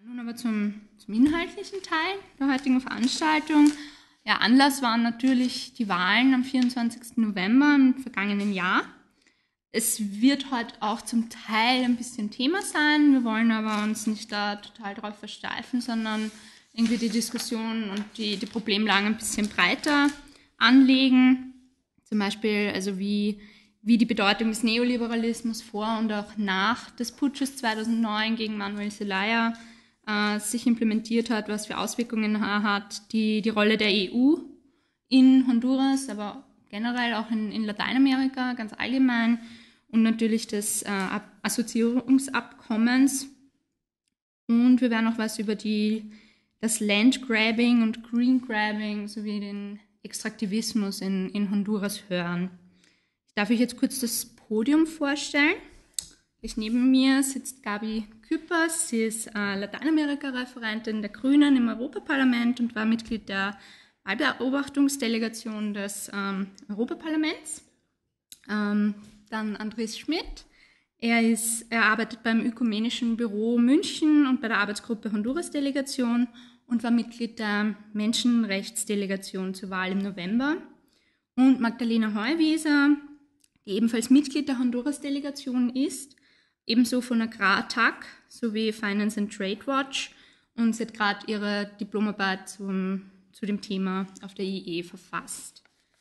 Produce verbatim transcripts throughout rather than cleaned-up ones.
Nun aber zum, zum inhaltlichen Teil der heutigen Veranstaltung. Ja, Anlass waren natürlich die Wahlen am vierundzwanzigsten November im vergangenen Jahr. Es wird heute auch zum Teil ein bisschen Thema sein. Wir wollen aber uns nicht da total drauf versteifen, sondern irgendwie die Diskussion und die, die Problemlagen ein bisschen breiter anlegen. Zum Beispiel, also wie, wie die Bedeutung des Neoliberalismus vor und auch nach des Putsches zweitausendneun gegen Manuel Zelaya äh, sich implementiert hat, was für Auswirkungen hat, die, die Rolle der E U in Honduras, aber generell auch in, in Lateinamerika ganz allgemein und natürlich des äh, Assoziierungsabkommens. Und wir werden auch was über die, das Landgrabbing und Greengrabbing sowie den Extraktivismus in, in Honduras hören. Ich darf euch jetzt kurz das Podium vorstellen. Ich, neben mir sitzt Gabi Küppers. Sie ist äh, Lateinamerika-Referentin der Grünen im Europaparlament und war Mitglied der Wahlbeobachtungsdelegation des ähm, Europaparlaments. Ähm, dann Andres Schmidt. Er, ist, er arbeitet beim Ökumenischen Büro München und bei der Arbeitsgruppe Honduras-Delegation und war Mitglied der Menschenrechtsdelegation zur Wahl im November. Und Magdalena Heuwieser, die ebenfalls Mitglied der Honduras-Delegation ist, ebenso von Agrar-T A C sowie Finance and Trade Watch, und sie hat gerade ihre Diplomarbeit zum, zu dem Thema auf der I E verfasst.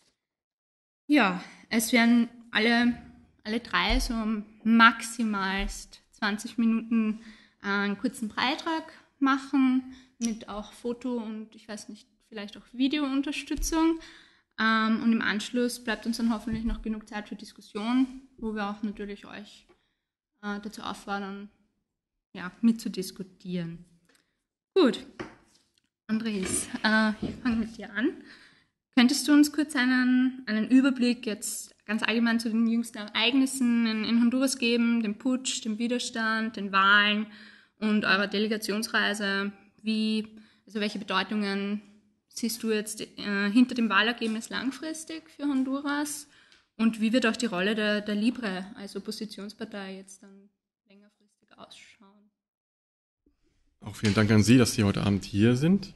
Ja, es werden alle, alle drei so maximalst zwanzig Minuten einen kurzen Beitrag machen, mit auch Foto und ich weiß nicht, vielleicht auch Videounterstützung. Ähm, und im Anschluss bleibt uns dann hoffentlich noch genug Zeit für Diskussion, wo wir auch natürlich euch äh, dazu auffordern, ja, mitzudiskutieren. Gut, Andres, äh, ich fange mit dir an. Könntest du uns kurz einen, einen Überblick jetzt ganz allgemein zu den jüngsten Ereignissen in, in Honduras geben, dem Putsch, dem Widerstand, den Wahlen und eurer Delegationsreise? Wie, also welche Bedeutungen siehst du jetzt äh, hinter dem Wahlergebnis langfristig für Honduras? Und wie wird auch die Rolle der, der Libre als Oppositionspartei jetzt dann längerfristig ausschauen? Auch vielen Dank an Sie, dass Sie heute Abend hier sind.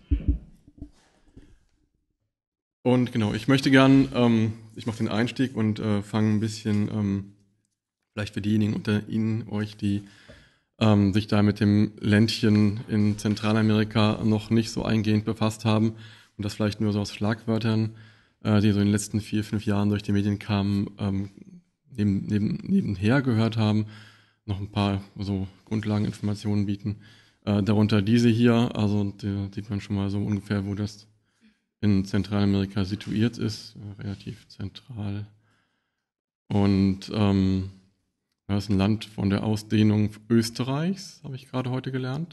Und genau, ich möchte gern, ähm, ich mache den Einstieg und äh, fange ein bisschen, ähm, vielleicht für diejenigen unter Ihnen, euch, die ähm, sich da mit dem Ländchen in Zentralamerika noch nicht so eingehend befasst haben und das vielleicht nur so aus Schlagwörtern, äh, die so in den letzten vier, fünf Jahren durch die Medien kamen, ähm, neben, neben, nebenher gehört haben, noch ein paar so Grundlageninformationen bieten. Äh, darunter diese hier, also da sieht man schon mal so ungefähr, wo das in Zentralamerika situiert ist, äh, relativ zentral. Und ähm, das ist ein Land von der Ausdehnung Österreichs, habe ich gerade heute gelernt.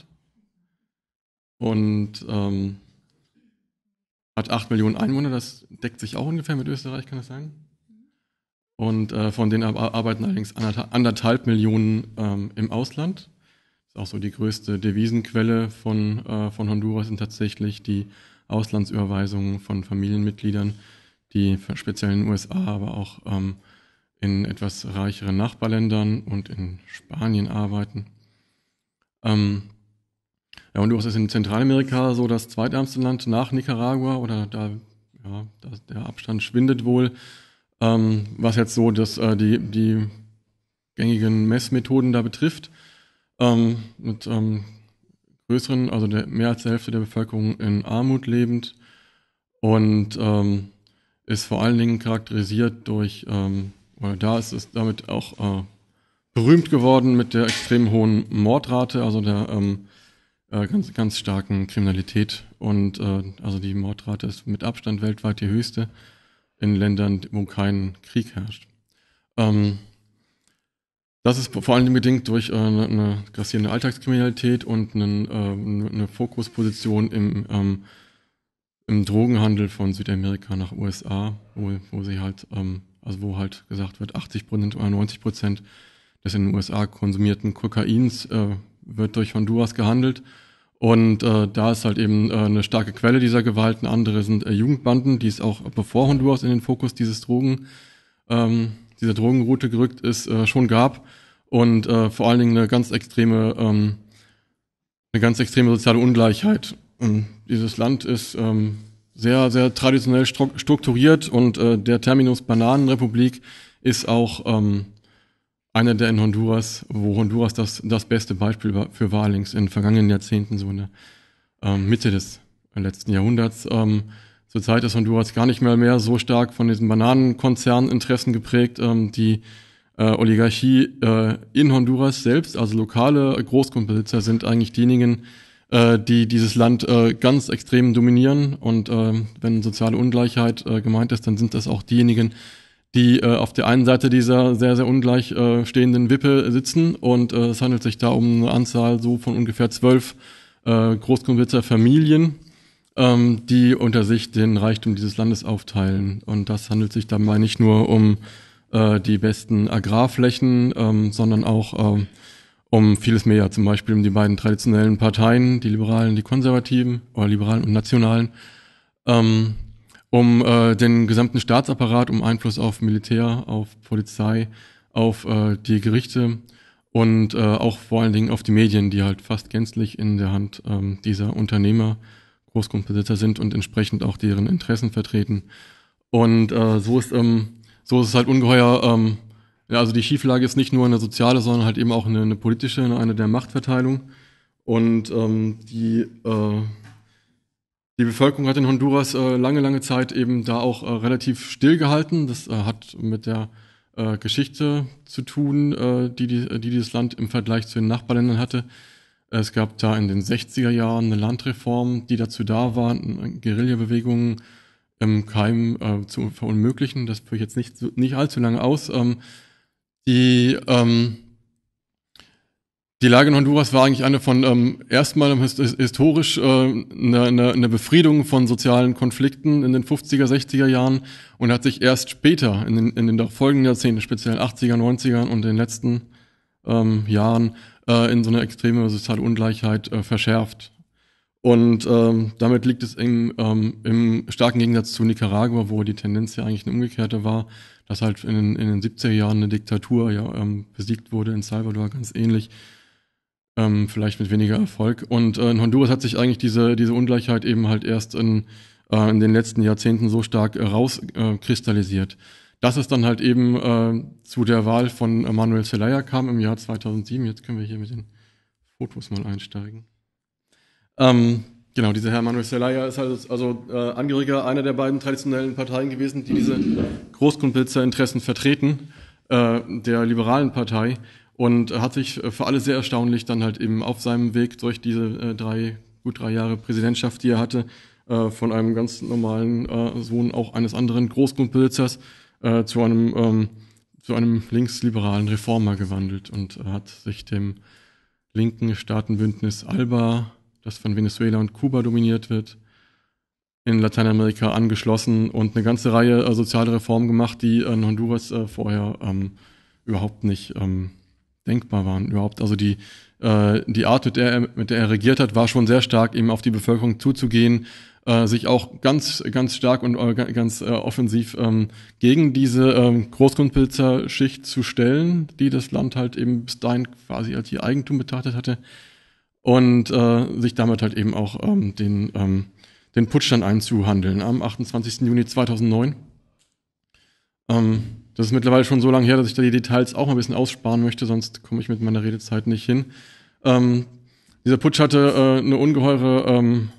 Und ähm, hat acht Millionen Einwohner, das deckt sich auch ungefähr mit Österreich, kann das sein? Und äh, von denen arbeiten allerdings anderthalb, anderthalb Millionen ähm, im Ausland. Das ist auch so die größte Devisenquelle von, äh, von Honduras, sind tatsächlich die Auslandsüberweisungen von Familienmitgliedern, die speziell in den U S A, aber auch ähm, in etwas reicheren Nachbarländern und in Spanien arbeiten. Ähm, ja, Honduras ist in Zentralamerika so das zweitärmste Land nach Nicaragua, oder da, ja, da der Abstand schwindet wohl, ähm, was jetzt so das, äh, die, die gängigen Messmethoden da betrifft. Ähm, mit ähm, größeren, also der, mehr als der Hälfte der Bevölkerung in Armut lebend und ähm, ist vor allen Dingen charakterisiert durch, ähm, oder da ist es damit auch äh, berühmt geworden mit der extrem hohen Mordrate, also der ähm, äh, ganz, ganz starken Kriminalität, und äh, also die Mordrate ist mit Abstand weltweit die höchste in Ländern, wo kein Krieg herrscht. Ähm, Das ist vor allem bedingt durch äh, eine grassierende Alltagskriminalität und einen, äh, eine Fokusposition im, ähm, im Drogenhandel von Südamerika nach U S A, wo, wo sie halt, ähm, also wo halt gesagt wird, achtzig Prozent oder neunzig Prozent des in den U S A konsumierten Kokains äh, wird durch Honduras gehandelt. Und äh, da ist halt eben äh, eine starke Quelle dieser Gewalt. Andere sind äh, Jugendbanden, die es auch bevor Honduras in den Fokus dieses Drogen ähm, dieser Drogenroute gerückt ist, äh, schon gab, und äh, vor allen Dingen eine ganz extreme ähm, eine ganz extreme soziale Ungleichheit. Und dieses Land ist ähm, sehr, sehr traditionell strukturiert und äh, der Terminus Bananenrepublik ist auch ähm, einer der in Honduras, wo Honduras das, das beste Beispiel war für war, allerdings in den vergangenen Jahrzehnten, so in der ähm, Mitte des letzten Jahrhunderts. Ähm, zurzeit ist Honduras gar nicht mehr, mehr so stark von diesen Bananenkonzerninteressen geprägt. Ähm, die äh, Oligarchie äh, in Honduras selbst, also lokale Großgrundbesitzer, sind eigentlich diejenigen, äh, die dieses Land äh, ganz extrem dominieren. Und äh, wenn soziale Ungleichheit äh, gemeint ist, dann sind das auch diejenigen, die äh, auf der einen Seite dieser sehr, sehr ungleich äh, stehenden Wippe sitzen. Und äh, es handelt sich da um eine Anzahl so von ungefähr zwölf äh, Großgrundbesitzerfamilien, ähm, die unter sich den Reichtum dieses Landes aufteilen. Und das handelt sich dabei nicht nur um äh, die besten Agrarflächen, ähm, sondern auch äh, um vieles mehr. Zum Beispiel um die beiden traditionellen Parteien, die Liberalen, die Konservativen, oder Liberalen und Nationalen, ähm, um äh, den gesamten Staatsapparat, um Einfluss auf Militär, auf Polizei, auf äh, die Gerichte und äh, auch vor allen Dingen auf die Medien, die halt fast gänzlich in der Hand ähm, dieser Unternehmer, Großgrundbesitzer sind und entsprechend auch deren Interessen vertreten. Und äh, so ist ähm, so ist es halt ungeheuer. Ähm, ja, also die Schieflage ist nicht nur eine soziale, sondern halt eben auch eine, eine politische, eine der Machtverteilung. Und ähm, die äh, die Bevölkerung hat in Honduras äh, lange, lange Zeit eben da auch äh, relativ still gehalten. Das äh, hat mit der äh, Geschichte zu tun, äh, die, die, die dieses Land im Vergleich zu den Nachbarländern hatte. Es gab da in den sechziger Jahren eine Landreform, die dazu da war, Guerillabewegungen im Keim äh, zu verunmöglichen. Das führe ich jetzt nicht, nicht allzu lange aus. Ähm, die ähm, Die Lage in Honduras war eigentlich eine von ähm, erstmal historisch äh, eine, eine, eine Befriedung von sozialen Konflikten in den fünfziger, sechziger Jahren und hat sich erst später in den, in den folgenden Jahrzehnten, speziell achtziger, neunziger und den letzten ähm, Jahren äh, in so eine extreme soziale Ungleichheit äh, verschärft. Und ähm, damit liegt es im, ähm, im starken Gegensatz zu Nicaragua, wo die Tendenz ja eigentlich eine umgekehrte war, dass halt in den, in den siebziger Jahren eine Diktatur ja ähm, besiegt wurde, in Salvador ganz ähnlich. Ähm, vielleicht mit weniger Erfolg. Und äh, in Honduras hat sich eigentlich diese diese Ungleichheit eben halt erst in, äh, in den letzten Jahrzehnten so stark äh, rauskristallisiert. Äh, Dass es dann halt eben äh, zu der Wahl von Manuel Zelaya kam im Jahr zweitausendsieben. Jetzt können wir hier mit den Fotos mal einsteigen. Ähm, genau, dieser Herr Manuel Zelaya ist halt also äh, Angehöriger einer der beiden traditionellen Parteien gewesen, die diese Großgrundbesitzerinteressen vertreten, äh, der liberalen Partei. Und hat sich für alle sehr erstaunlich dann halt eben auf seinem Weg durch diese äh, drei, gut drei Jahre Präsidentschaft, die er hatte, äh, von einem ganz normalen äh, Sohn auch eines anderen Großgrundbesitzers äh, zu einem ähm, zu einem linksliberalen Reformer gewandelt und äh, hat sich dem linken Staatenbündnis ALBA, das von Venezuela und Kuba dominiert wird, in Lateinamerika angeschlossen und eine ganze Reihe äh, soziale Reformen gemacht, die in Honduras äh, vorher ähm, überhaupt nicht ähm, denkbar waren überhaupt. Also die äh, die Art, mit der, er, mit der er regiert hat, war schon sehr stark, eben auf die Bevölkerung zuzugehen, äh, sich auch ganz ganz stark und äh, ganz äh, offensiv ähm, gegen diese ähm, Großgrundbesitzerschicht zu stellen, die das Land halt eben bis dahin quasi als ihr Eigentum betrachtet hatte und äh, sich damit halt eben auch ähm, den ähm, den Putsch dann einzuhandeln am achtundzwanzigsten Juni zweitausendneun. Ähm, Das ist mittlerweile schon so lange her, dass ich da die Details auch mal ein bisschen aussparen möchte, sonst komme ich mit meiner Redezeit nicht hin. Ähm, dieser Putsch hatte äh, eine ungeheure, ähm,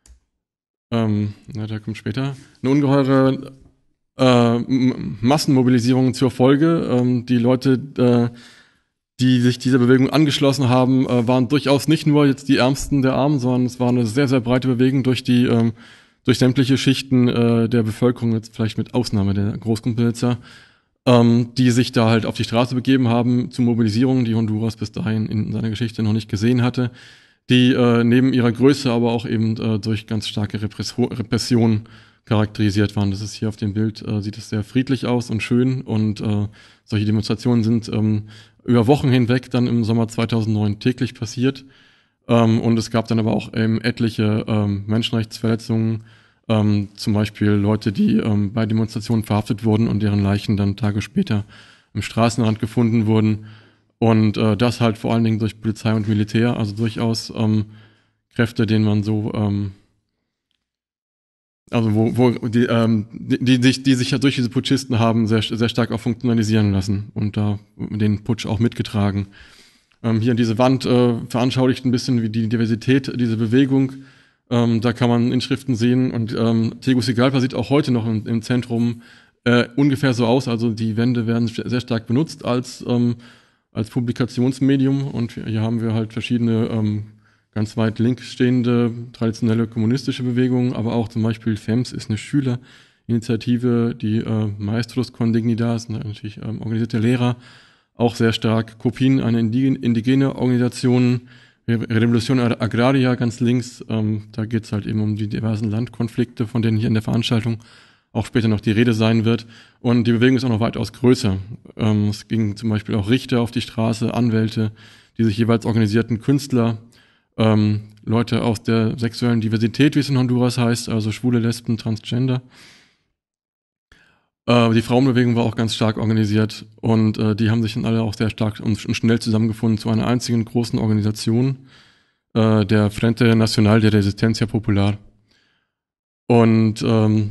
ähm, na, der kommt später, eine ungeheure äh, Massenmobilisierung zur Folge. Ähm, die Leute, äh, die sich dieser Bewegung angeschlossen haben, äh, waren durchaus nicht nur jetzt die Ärmsten der Armen, sondern es war eine sehr, sehr breite Bewegung durch die, ähm, durch sämtliche Schichten äh, der Bevölkerung, jetzt vielleicht mit Ausnahme der Großgrundbesitzer, ähm, die sich da halt auf die Straße begeben haben zu Mobilisierungen, die Honduras bis dahin in seiner Geschichte noch nicht gesehen hatte, die äh, neben ihrer Größe aber auch eben äh, durch ganz starke Repression, Repression charakterisiert waren. Das ist hier auf dem Bild, äh, sieht es sehr friedlich aus und schön und äh, solche Demonstrationen sind ähm, über Wochen hinweg dann im Sommer zweitausendneun täglich passiert ähm, und es gab dann aber auch ähm, etliche ähm, Menschenrechtsverletzungen, Ähm, zum Beispiel Leute, die ähm, bei Demonstrationen verhaftet wurden und deren Leichen dann Tage später im Straßenrand gefunden wurden. Und äh, das halt vor allen Dingen durch Polizei und Militär, also durchaus ähm, Kräfte, denen man so, ähm, also wo, wo die, ähm, die, die, sich, die sich ja durch diese Putschisten haben sehr, sehr stark auch funktionalisieren lassen und da den Putsch auch mitgetragen. Ähm, hier diese Wand äh, veranschaulicht ein bisschen wie die Diversität dieser Bewegung. Ähm, da kann man Inschriften sehen und ähm, Tegucigalpa sieht auch heute noch im, im Zentrum äh, ungefähr so aus. Also die Wände werden sehr stark benutzt als, ähm, als Publikationsmedium und hier haben wir halt verschiedene ähm, ganz weit links stehende traditionelle kommunistische Bewegungen, aber auch zum Beispiel F E M S ist eine Schülerinitiative, die äh, Maestros con Dignidad, natürlich ähm, organisierte Lehrer, auch sehr stark Kopien an indigene Organisationen, Revolution Agraria ganz links, ähm, da geht es halt eben um die diversen Landkonflikte, von denen hier in der Veranstaltung auch später noch die Rede sein wird. Und die Bewegung ist auch noch weitaus größer. Ähm, es ging zum Beispiel auch Richter auf die Straße, Anwälte, die sich jeweils organisierten, Künstler, ähm, Leute aus der sexuellen Diversität, wie es in Honduras heißt, also Schwule, Lesben, Transgender. Äh, die Frauenbewegung war auch ganz stark organisiert und äh, die haben sich dann alle auch sehr stark und schnell zusammengefunden zu einer einzigen großen Organisation, äh, der Frente Nacional de Resistencia Popular. Und ähm,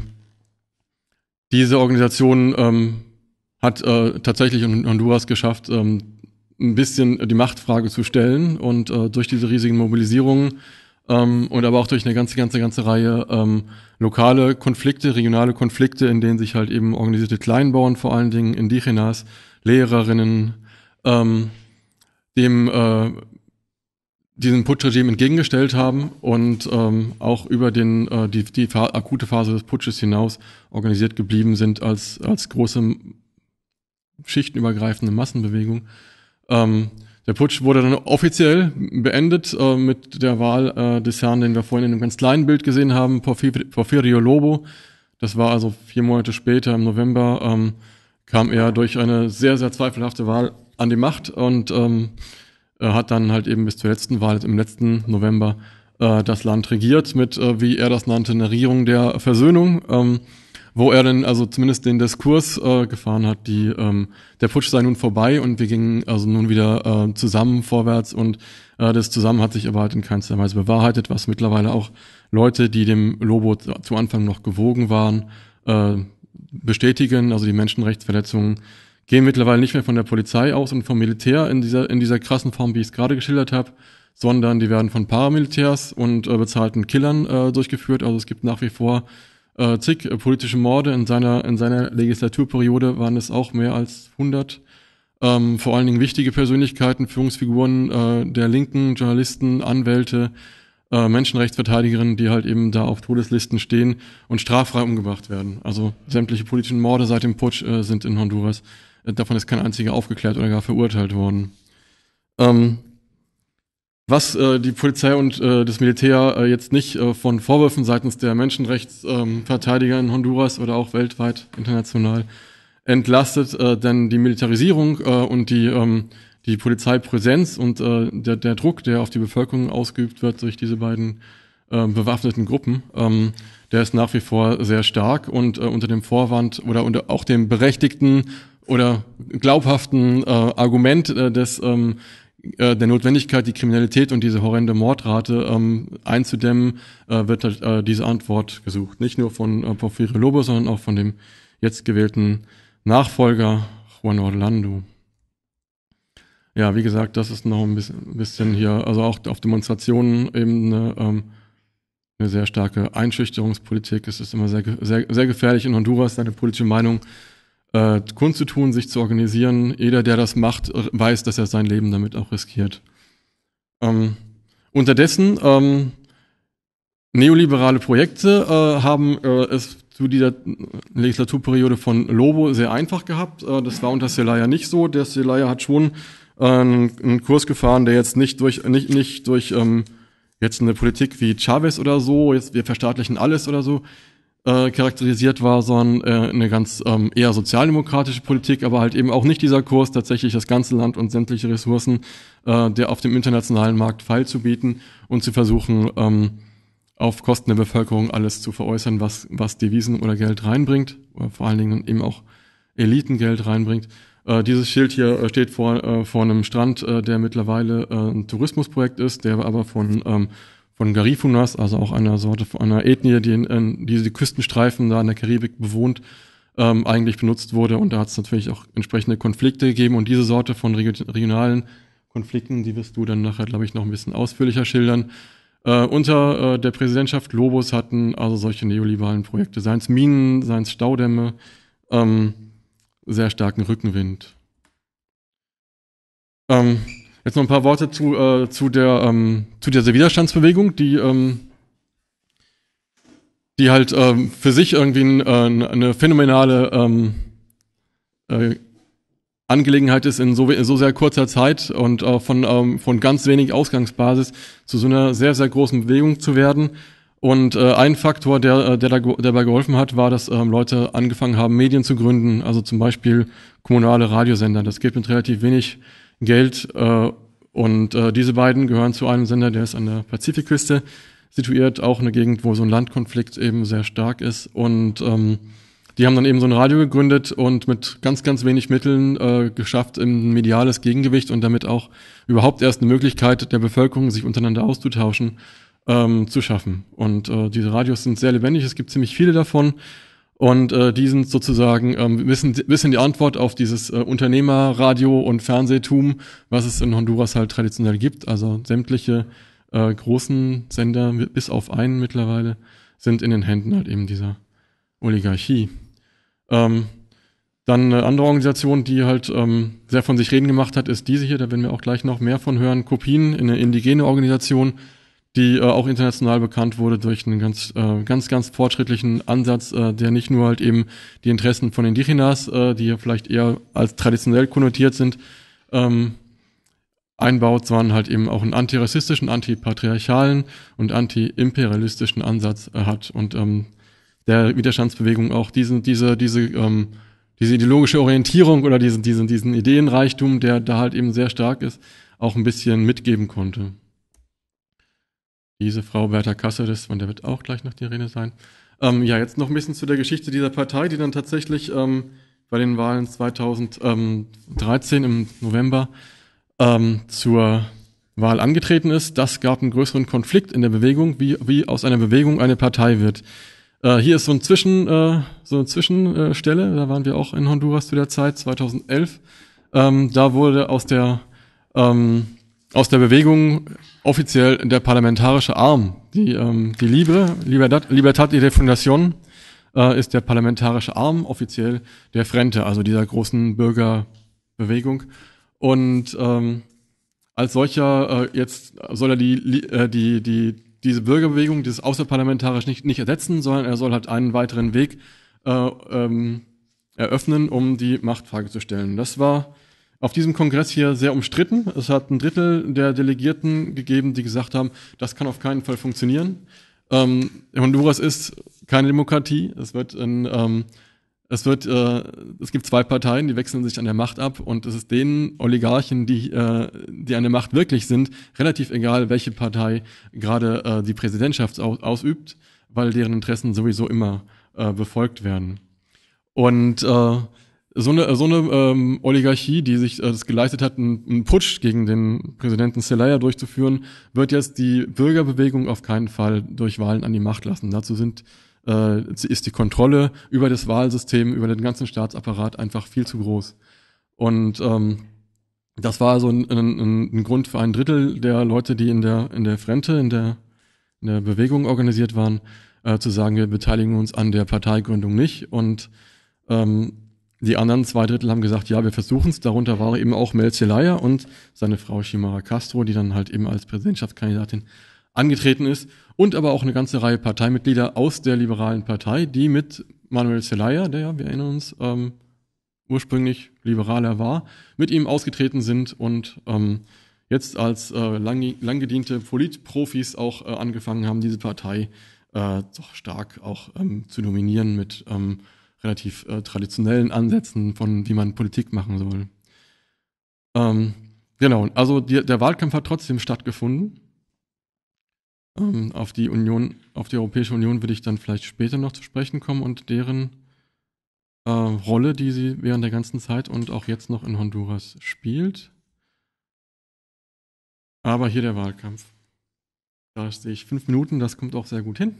diese Organisation ähm, hat äh, tatsächlich in Honduras geschafft, ähm, ein bisschen die Machtfrage zu stellen und äh, durch diese riesigen Mobilisierungen ähm, und aber auch durch eine ganze, ganze, ganze Reihe ähm, lokale Konflikte, regionale Konflikte, in denen sich halt eben organisierte Kleinbauern, vor allen Dingen Indigenas, Lehrerinnen, ähm, dem äh, diesem Putschregime entgegengestellt haben und ähm, auch über den äh, die, die fa- akute Phase des Putsches hinaus organisiert geblieben sind als als große schichtenübergreifende Massenbewegung. Ähm, der Putsch wurde dann offiziell beendet äh, mit der Wahl äh, des Herrn, den wir vorhin in einem ganz kleinen Bild gesehen haben, Porfir- Porfirio Lobo. Das war also vier Monate später, im November, ähm, kam er durch eine sehr, sehr zweifelhafte Wahl an die Macht und ähm, er hat dann halt eben bis zur letzten Wahl, im letzten November, äh, das Land regiert mit, äh, wie er das nannte, einer Regierung der Versöhnung, ähm, wo er dann also zumindest den Diskurs äh, gefahren hat, die ähm, der Putsch sei nun vorbei und wir gingen also nun wieder äh, zusammen vorwärts und äh, das Zusammen hat sich aber halt in keinster Weise bewahrheitet, was mittlerweile auch Leute, die dem Lobo zu, zu Anfang noch gewogen waren, äh, bestätigen. Also die Menschenrechtsverletzungen gehen mittlerweile nicht mehr von der Polizei aus und vom Militär in dieser in dieser krassen Form, wie ich es gerade geschildert habe, sondern die werden von Paramilitärs und äh, bezahlten Killern äh, durchgeführt. Also es gibt nach wie vor äh, zig äh, politische Morde. In seiner in seiner Legislaturperiode waren es auch mehr als hundert. Ähm, vor allen Dingen wichtige Persönlichkeiten, Führungsfiguren äh, der Linken, Journalisten, Anwälte, äh, Menschenrechtsverteidigerinnen, die halt eben da auf Todeslisten stehen und straffrei umgebracht werden. Also sämtliche politischen Morde seit dem Putsch äh, sind in Honduras. Äh, davon ist kein einziger aufgeklärt oder gar verurteilt worden. Ähm, was äh, die Polizei und äh, das Militär äh, jetzt nicht äh, von Vorwürfen seitens der Menschenrechtsverteidiger ähm, in Honduras oder auch weltweit international entlastet, äh, denn die Militarisierung äh, und die ähm, die Polizeipräsenz und äh, der, der Druck, der auf die Bevölkerung ausgeübt wird durch diese beiden äh, bewaffneten Gruppen, ähm, der ist nach wie vor sehr stark und äh, unter dem Vorwand oder unter auch dem berechtigten oder glaubhaften äh, Argument äh, des ähm, äh, der Notwendigkeit, die Kriminalität und diese horrende Mordrate ähm, einzudämmen, äh, wird äh, diese Antwort gesucht. Nicht nur von äh, Porfirio Lobo, sondern auch von dem jetzt gewählten Nachfolger Juan Orlando. Ja, wie gesagt, das ist noch ein bisschen, bisschen hier, also auch auf Demonstrationen eben eine, ähm, eine sehr starke Einschüchterungspolitik. Es ist immer sehr, sehr, sehr gefährlich in Honduras, seine politische Meinung äh, kundzutun, sich zu organisieren. Jeder, der das macht, weiß, dass er sein Leben damit auch riskiert. Ähm, unterdessen ähm, neoliberale Projekte äh, haben äh, es zu dieser Legislaturperiode von Lobo sehr einfach gehabt. Äh, das war unter Zelaya nicht so. Der Zelaya hat schon einen, einen Kurs gefahren, der jetzt nicht durch nicht nicht durch ähm, jetzt eine Politik wie Chavez oder so, jetzt wir verstaatlichen alles oder so äh, charakterisiert war, sondern äh, eine ganz ähm, eher sozialdemokratische Politik, aber halt eben auch nicht dieser Kurs, tatsächlich das ganze Land und sämtliche Ressourcen äh, der auf dem internationalen Markt feilzubieten und zu versuchen, ähm, auf Kosten der Bevölkerung alles zu veräußern, was was Devisen oder Geld reinbringt, oder vor allen Dingen eben auch Elitengeld reinbringt. Äh, dieses Schild hier äh, steht vor, äh, vor einem Strand, äh, der mittlerweile äh, ein Tourismusprojekt ist, der aber von, ähm, von Garifunas, also auch einer Sorte von einer Ethnie, die in, in diese Küstenstreifen da in der Karibik bewohnt, ähm, eigentlich benutzt wurde. Und da hat es natürlich auch entsprechende Konflikte gegeben. Und diese Sorte von regionalen Konflikten, die wirst du dann nachher, glaube ich, noch ein bisschen ausführlicher schildern. Äh, unter äh, der Präsidentschaft Globus hatten also solche neoliberalen Projekte, seien es Minen, seien es Staudämme, ähm, sehr starken Rückenwind. Ähm, jetzt noch ein paar Worte zu, äh, zu, der, ähm, zu dieser Widerstandsbewegung, die, ähm, die halt ähm, für sich irgendwie ein, äh, eine phänomenale ähm, äh, Angelegenheit ist, in so, in so sehr kurzer Zeit und äh, von, ähm, von ganz wenig Ausgangsbasis zu so einer sehr, sehr großen Bewegung zu werden. Und äh, ein Faktor, der, der, da, der dabei geholfen hat, war, dass ähm, Leute angefangen haben, Medien zu gründen, also zum Beispiel kommunale Radiosender. Das geht mit relativ wenig Geld. Äh, und äh, diese beiden gehören zu einem Sender, der ist an der Pazifikküste situiert, auch eine Gegend, wo so ein Landkonflikt eben sehr stark ist. Und ähm, die haben dann eben so ein Radio gegründet und mit ganz, ganz wenig Mitteln äh, geschafft, ein mediales Gegengewicht und damit auch überhaupt erst eine Möglichkeit der Bevölkerung, sich untereinander auszutauschen, ähm, zu schaffen. Und äh, diese Radios sind sehr lebendig, es gibt ziemlich viele davon. Und äh, die sind sozusagen ähm, bisschen, bisschen die Antwort auf dieses äh, Unternehmerradio und Fernsehtum, was es in Honduras halt traditionell gibt. Also sämtliche äh, großen Sender, bis auf einen mittlerweile, sind in den Händen halt eben dieser Oligarchie. Ähm, dann eine andere Organisation, die halt ähm, sehr von sich reden gemacht hat, ist diese hier, da werden wir auch gleich noch mehr von hören, Copin, eine indigene Organisation, die äh, auch international bekannt wurde durch einen ganz, äh, ganz, ganz fortschrittlichen Ansatz, äh, der nicht nur halt eben die Interessen von Indigenas, äh, die ja vielleicht eher als traditionell konnotiert sind, ähm, einbaut, sondern halt eben auch einen antirassistischen, antipatriarchalen und antiimperialistischen Ansatz äh, hat und ähm, der Widerstandsbewegung auch diese, diese, diese, ähm, diese ideologische Orientierung oder diesen, diesen, diesen Ideenreichtum, der da halt eben sehr stark ist, auch ein bisschen mitgeben konnte. Diese Frau Berta Cáceres, von der wird auch gleich noch die Rede sein. Ähm, ja, jetzt noch ein bisschen zu der Geschichte dieser Partei, die dann tatsächlich ähm, bei den Wahlen zweitausenddreizehn im November ähm, zur Wahl angetreten ist. Das gab einen größeren Konflikt in der Bewegung, wie, wie aus einer Bewegung eine Partei wird. Äh, hier ist so, ein Zwischen, äh, so eine Zwischenstelle, da waren wir auch in Honduras zu der Zeit, zweitausendelf. Ähm, da wurde aus der, ähm, aus der Bewegung offiziell der parlamentarische Arm, die, ähm, die Libre, Libertad, Libertad y Refundación, äh, ist der parlamentarische Arm offiziell der Frente, also dieser großen Bürgerbewegung. Und ähm, als solcher äh, jetzt soll er die, äh, die, die, diese Bürgerbewegung, dieses außerparlamentarisch nicht, nicht ersetzen, sondern er soll halt einen weiteren Weg äh, ähm, eröffnen, um die Machtfrage zu stellen. Das war auf diesem Kongress hier sehr umstritten. Es hat ein Drittel der Delegierten gegeben, die gesagt haben, das kann auf keinen Fall funktionieren. Ähm, Honduras ist keine Demokratie. Es wird in, ähm, es wird, äh, es gibt zwei Parteien, die wechseln sich an der Macht ab und es ist den Oligarchen, die, äh, die an der Macht wirklich sind, relativ egal, welche Partei gerade äh, die Präsidentschaft aus, ausübt, weil deren Interessen sowieso immer äh, befolgt werden. Und äh, so eine, so eine ähm, Oligarchie, die sich äh, das geleistet hat, einen, einen Putsch gegen den Präsidenten Zelaya durchzuführen, wird jetzt die Bürgerbewegung auf keinen Fall durch Wahlen an die Macht lassen. Dazu sind äh, ist die Kontrolle über das Wahlsystem, über den ganzen Staatsapparat einfach viel zu groß. Und ähm, das war so ein, ein, ein Grund für ein Drittel der Leute, die in der in der Frente, in der in der Bewegung organisiert waren, äh, zu sagen, wir beteiligen uns an der Parteigründung nicht. Und ähm, die anderen zwei Drittel haben gesagt, ja, wir versuchen es. Darunter war eben auch Mel Zelaya und seine Frau Xiomara Castro, die dann halt eben als Präsidentschaftskandidatin angetreten ist. Und aber auch eine ganze Reihe Parteimitglieder aus der liberalen Partei, die mit Manuel Zelaya, der ja, wir erinnern uns, ähm, ursprünglich Liberaler war, mit ihm ausgetreten sind und ähm, jetzt als äh, lang, lang gediente Politprofis auch äh, angefangen haben, diese Partei äh, doch stark auch ähm, zu dominieren mit ähm, relativ äh, traditionellen Ansätzen von, wie man Politik machen soll. Ähm, genau, also die, der Wahlkampf hat trotzdem stattgefunden. Ähm, auf die Union, auf die Europäische Union würde ich dann vielleicht später noch zu sprechen kommen und deren äh, Rolle, die sie während der ganzen Zeit und auch jetzt noch in Honduras spielt. Aber hier der Wahlkampf. Da sehe ich fünf Minuten, das kommt auch sehr gut hin.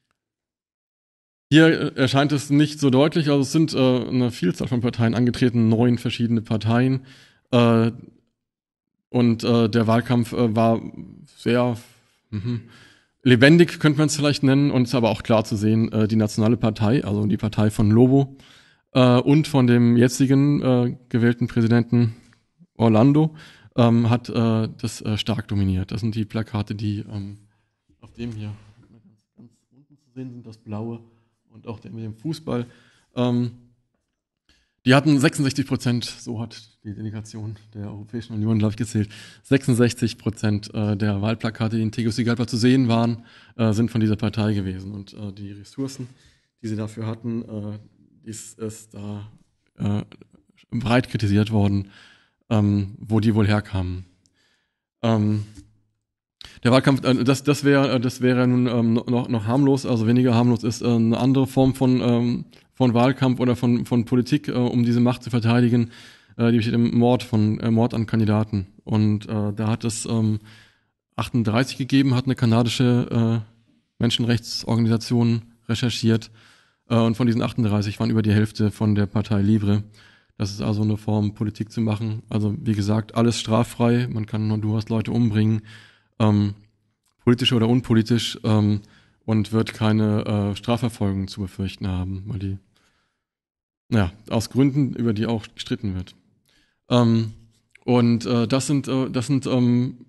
Hier erscheint es nicht so deutlich, also es sind äh, eine Vielzahl von Parteien angetreten, neun verschiedene Parteien. Äh, und äh, der Wahlkampf äh, war sehr mh, lebendig, könnte man es vielleicht nennen, und es ist aber auch klar zu sehen, äh, die Nationale Partei, also die Partei von Lobo äh, und von dem jetzigen äh, gewählten Präsidenten Orlando, ähm, hat äh, das äh, stark dominiert. Das sind die Plakate, die ähm, auf dem hier ganz unten zu sehen sind, das blaue und auch der mit dem Fußball. Ähm, die hatten sechsundsechzig Prozent, so hat die Delegation der Europäischen Union, glaube ich, gezählt, sechsundsechzig Prozent äh, der Wahlplakate, die in Tegucigalpa zu sehen waren, äh, sind von dieser Partei gewesen. Und äh, die Ressourcen, die sie dafür hatten, äh, ist, ist da äh, breit kritisiert worden, ähm, wo die wohl herkamen. Ähm, Der Wahlkampf, äh, das, das wäre, das wäre nun ähm, noch, noch harmlos, also weniger harmlos ist äh, eine andere Form von, ähm, von Wahlkampf oder von, von Politik, äh, um diese Macht zu verteidigen, äh, die besteht im Mord von äh, Mord an Kandidaten. Und äh, da hat es ähm, achtunddreißig gegeben, hat eine kanadische äh, Menschenrechtsorganisation recherchiert, äh, und von diesen achtunddreißig waren über die Hälfte von der Partei Libre. Das ist also eine Form, Politik zu machen. Also wie gesagt, alles straffrei, man kann in Honduras Leute umbringen, Ähm, politisch oder unpolitisch, ähm, und wird keine äh, Strafverfolgung zu befürchten haben, weil die, naja, aus Gründen, über die auch gestritten wird. Ähm, und äh, das sind, äh, das sind ähm,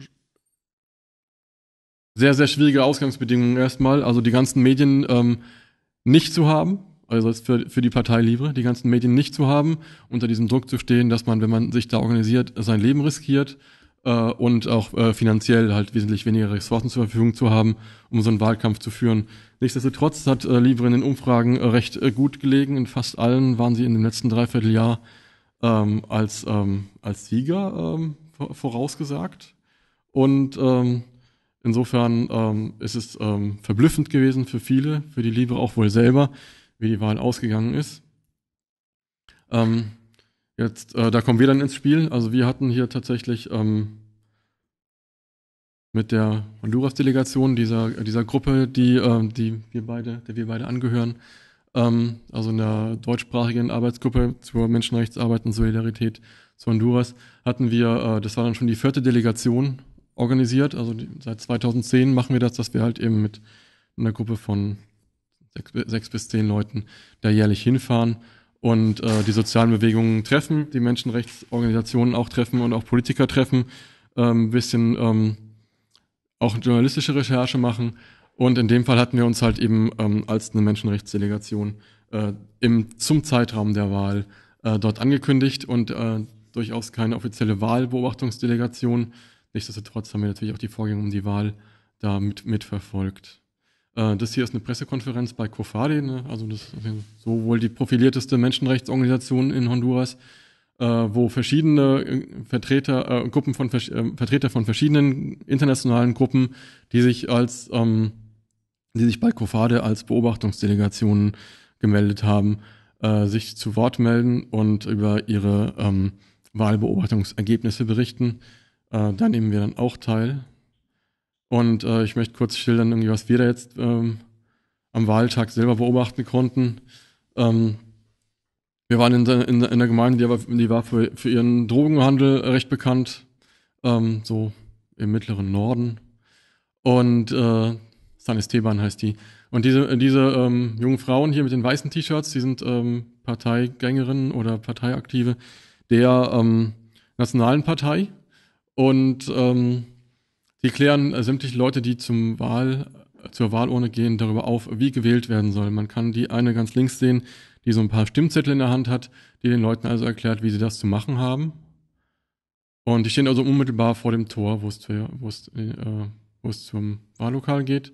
sehr, sehr schwierige Ausgangsbedingungen erstmal, also die ganzen Medien ähm, nicht zu haben, also jetzt für, für die Partei Libre, die ganzen Medien nicht zu haben, unter diesem Druck zu stehen, dass man, wenn man sich da organisiert, sein Leben riskiert, und auch äh, finanziell halt wesentlich weniger Ressourcen zur Verfügung zu haben, um so einen Wahlkampf zu führen. Nichtsdestotrotz hat äh, Libre in den Umfragen äh, recht äh, gut gelegen. In fast allen waren sie in dem letzten Dreivierteljahr ähm, als, ähm, als Sieger ähm, vorausgesagt. Und ähm, insofern ähm, ist es ähm, verblüffend gewesen für viele, für die Libre auch wohl selber, wie die Wahl ausgegangen ist. Ähm, Jetzt, äh, da kommen wir dann ins Spiel. Also wir hatten hier tatsächlich ähm, mit der Honduras-Delegation dieser dieser Gruppe, die äh, die wir beide, der wir beide angehören, ähm, also in der deutschsprachigen Arbeitsgruppe zur Menschenrechtsarbeit und Solidarität zu Honduras, hatten wir, äh, das war dann schon die vierte Delegation organisiert. Also die, seit zweitausendzehn machen wir das, dass wir halt eben mit einer Gruppe von sechs, sechs bis zehn Leuten da jährlich hinfahren und äh, die sozialen Bewegungen treffen, die Menschenrechtsorganisationen auch treffen und auch Politiker treffen, ein ähm, bisschen ähm, auch journalistische Recherche machen. Und in dem Fall hatten wir uns halt eben ähm, als eine Menschenrechtsdelegation äh, im, zum Zeitraum der Wahl äh, dort angekündigt und äh, durchaus keine offizielle Wahlbeobachtungsdelegation. Nichtsdestotrotz haben wir natürlich auch die Vorgänge um die Wahl da mit, mitverfolgt. Das hier ist eine Pressekonferenz bei COFADE, ne? Also das ist so wohl die profilierteste Menschenrechtsorganisation in Honduras, äh, wo verschiedene Vertreter, äh, Gruppen von äh, Vertreter von verschiedenen internationalen Gruppen, die sich als, ähm, die sich bei COFADE als Beobachtungsdelegationen gemeldet haben, äh, sich zu Wort melden und über ihre ähm, Wahlbeobachtungsergebnisse berichten. Äh, da nehmen wir dann auch teil. Und äh, ich möchte kurz schildern, irgendwie, was wir da jetzt ähm, am Wahltag selber beobachten konnten. Ähm, wir waren in, in, in der Gemeinde, die, aber, die war für, für ihren Drogenhandel recht bekannt, ähm, so im mittleren Norden. Und äh, San Esteban heißt die. Und diese, diese ähm, jungen Frauen hier mit den weißen T-Shirts, die sind ähm, Parteigängerinnen oder Parteiaktive der ähm, Nationalen Partei. Und ähm, die klären äh, sämtliche Leute, die zum Wahl, zur Wahlurne gehen, darüber auf, wie gewählt werden soll. Man kann die eine ganz links sehen, die so ein paar Stimmzettel in der Hand hat, die den Leuten also erklärt, wie sie das zu machen haben. Und die stehen also unmittelbar vor dem Tor, wo es, zu, wo es, äh, wo es zum Wahllokal geht.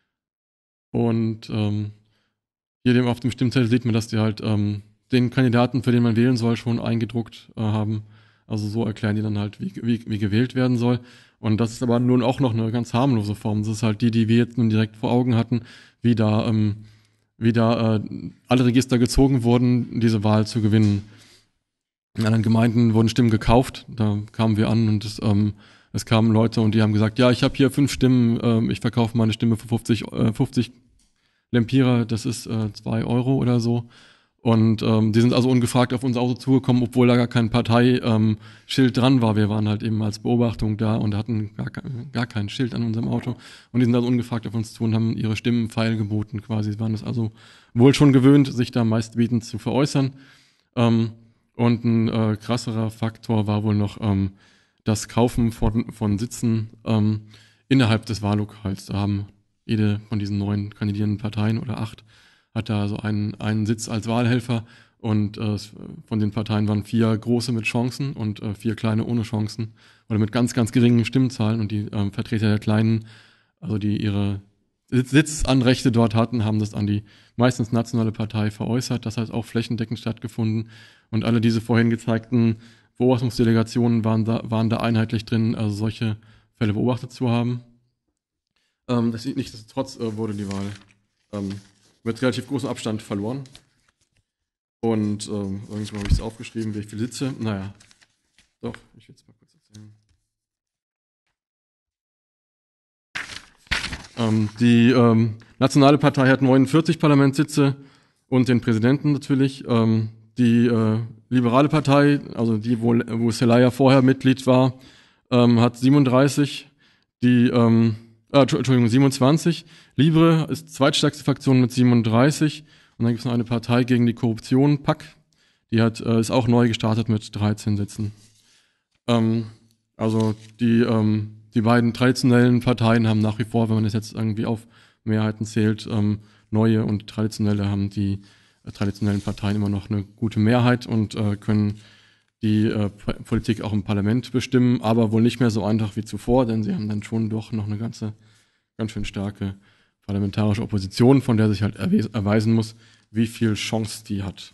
Und ähm, hier dem, auf dem Stimmzettel sieht man, dass die halt ähm, den Kandidaten, für den man wählen soll, schon eingedruckt äh, haben. Also so erklären die dann halt, wie, wie, wie gewählt werden soll. Und das ist aber nun auch noch eine ganz harmlose Form. Das ist halt die, die wir jetzt nun direkt vor Augen hatten, wie da, ähm, wie da äh, alle Register gezogen wurden, diese Wahl zu gewinnen. In anderen Gemeinden wurden Stimmen gekauft, da kamen wir an und es ähm, Es kamen Leute und die haben gesagt, ja, ich habe hier fünf Stimmen, äh, ich verkaufe meine Stimme für fünfzig, äh, fünfzig Lempirer, das ist äh, zwei Euro oder so. Und ähm, die sind also ungefragt auf unser Auto zugekommen, obwohl da gar kein Parteischild ähm, Schild dran war. Wir waren halt eben als Beobachtung da und hatten gar, gar kein Schild an unserem Auto. Und die sind also ungefragt auf uns zu und haben ihre Stimmen feilgeboten quasi. Sie waren es also wohl schon gewöhnt, sich da meistbietend zu veräußern. Ähm, und ein äh, krasserer Faktor war wohl noch ähm, das Kaufen von, von Sitzen ähm, innerhalb des Wahllokals. Da haben jede von diesen neun kandidierenden Parteien oder acht hat da so einen, einen Sitz als Wahlhelfer und äh, von den Parteien waren vier große mit Chancen und äh, vier kleine ohne Chancen oder mit ganz, ganz geringen Stimmzahlen und die ähm, Vertreter der Kleinen, also die ihre Sitzanrechte dort hatten, haben das an die meistens nationale Partei veräußert. Das heißt auch flächendeckend stattgefunden und alle diese vorhin gezeigten Beobachtungsdelegationen waren da, waren da einheitlich drin, also solche Fälle beobachtet zu haben. Ähm, das, nichtsdestotrotz äh, wurde die Wahl ähm, mit relativ großem Abstand verloren. Und ähm, irgendwo habe ich es aufgeschrieben, wie viele Sitze. Naja, doch, ich will es mal kurz erzählen. Ähm, die ähm, Nationale Partei hat neunundvierzig Parlamentssitze und den Präsidenten natürlich. Ähm, die äh, Liberale Partei, also die, wo, wo Zelaya vorher Mitglied war, ähm, hat siebenunddreißig. Die ähm, Ah, Entschuldigung, siebenundzwanzig. Libre ist zweitstärkste Fraktion mit siebenunddreißig. Und dann gibt es noch eine Partei gegen die Korruption, P A C. Die hat, äh, ist auch neu gestartet mit dreizehn Sitzen. Ähm, also die, ähm, die beiden traditionellen Parteien haben nach wie vor, wenn man das jetzt irgendwie auf Mehrheiten zählt, ähm, neue und traditionelle haben die äh, traditionellen Parteien immer noch eine gute Mehrheit und äh, können die äh, Politik auch im Parlament bestimmen, aber wohl nicht mehr so einfach wie zuvor, denn sie haben dann schon doch noch eine ganze, ganz schön starke parlamentarische Opposition, von der sich halt erweisen muss, wie viel Chance die hat.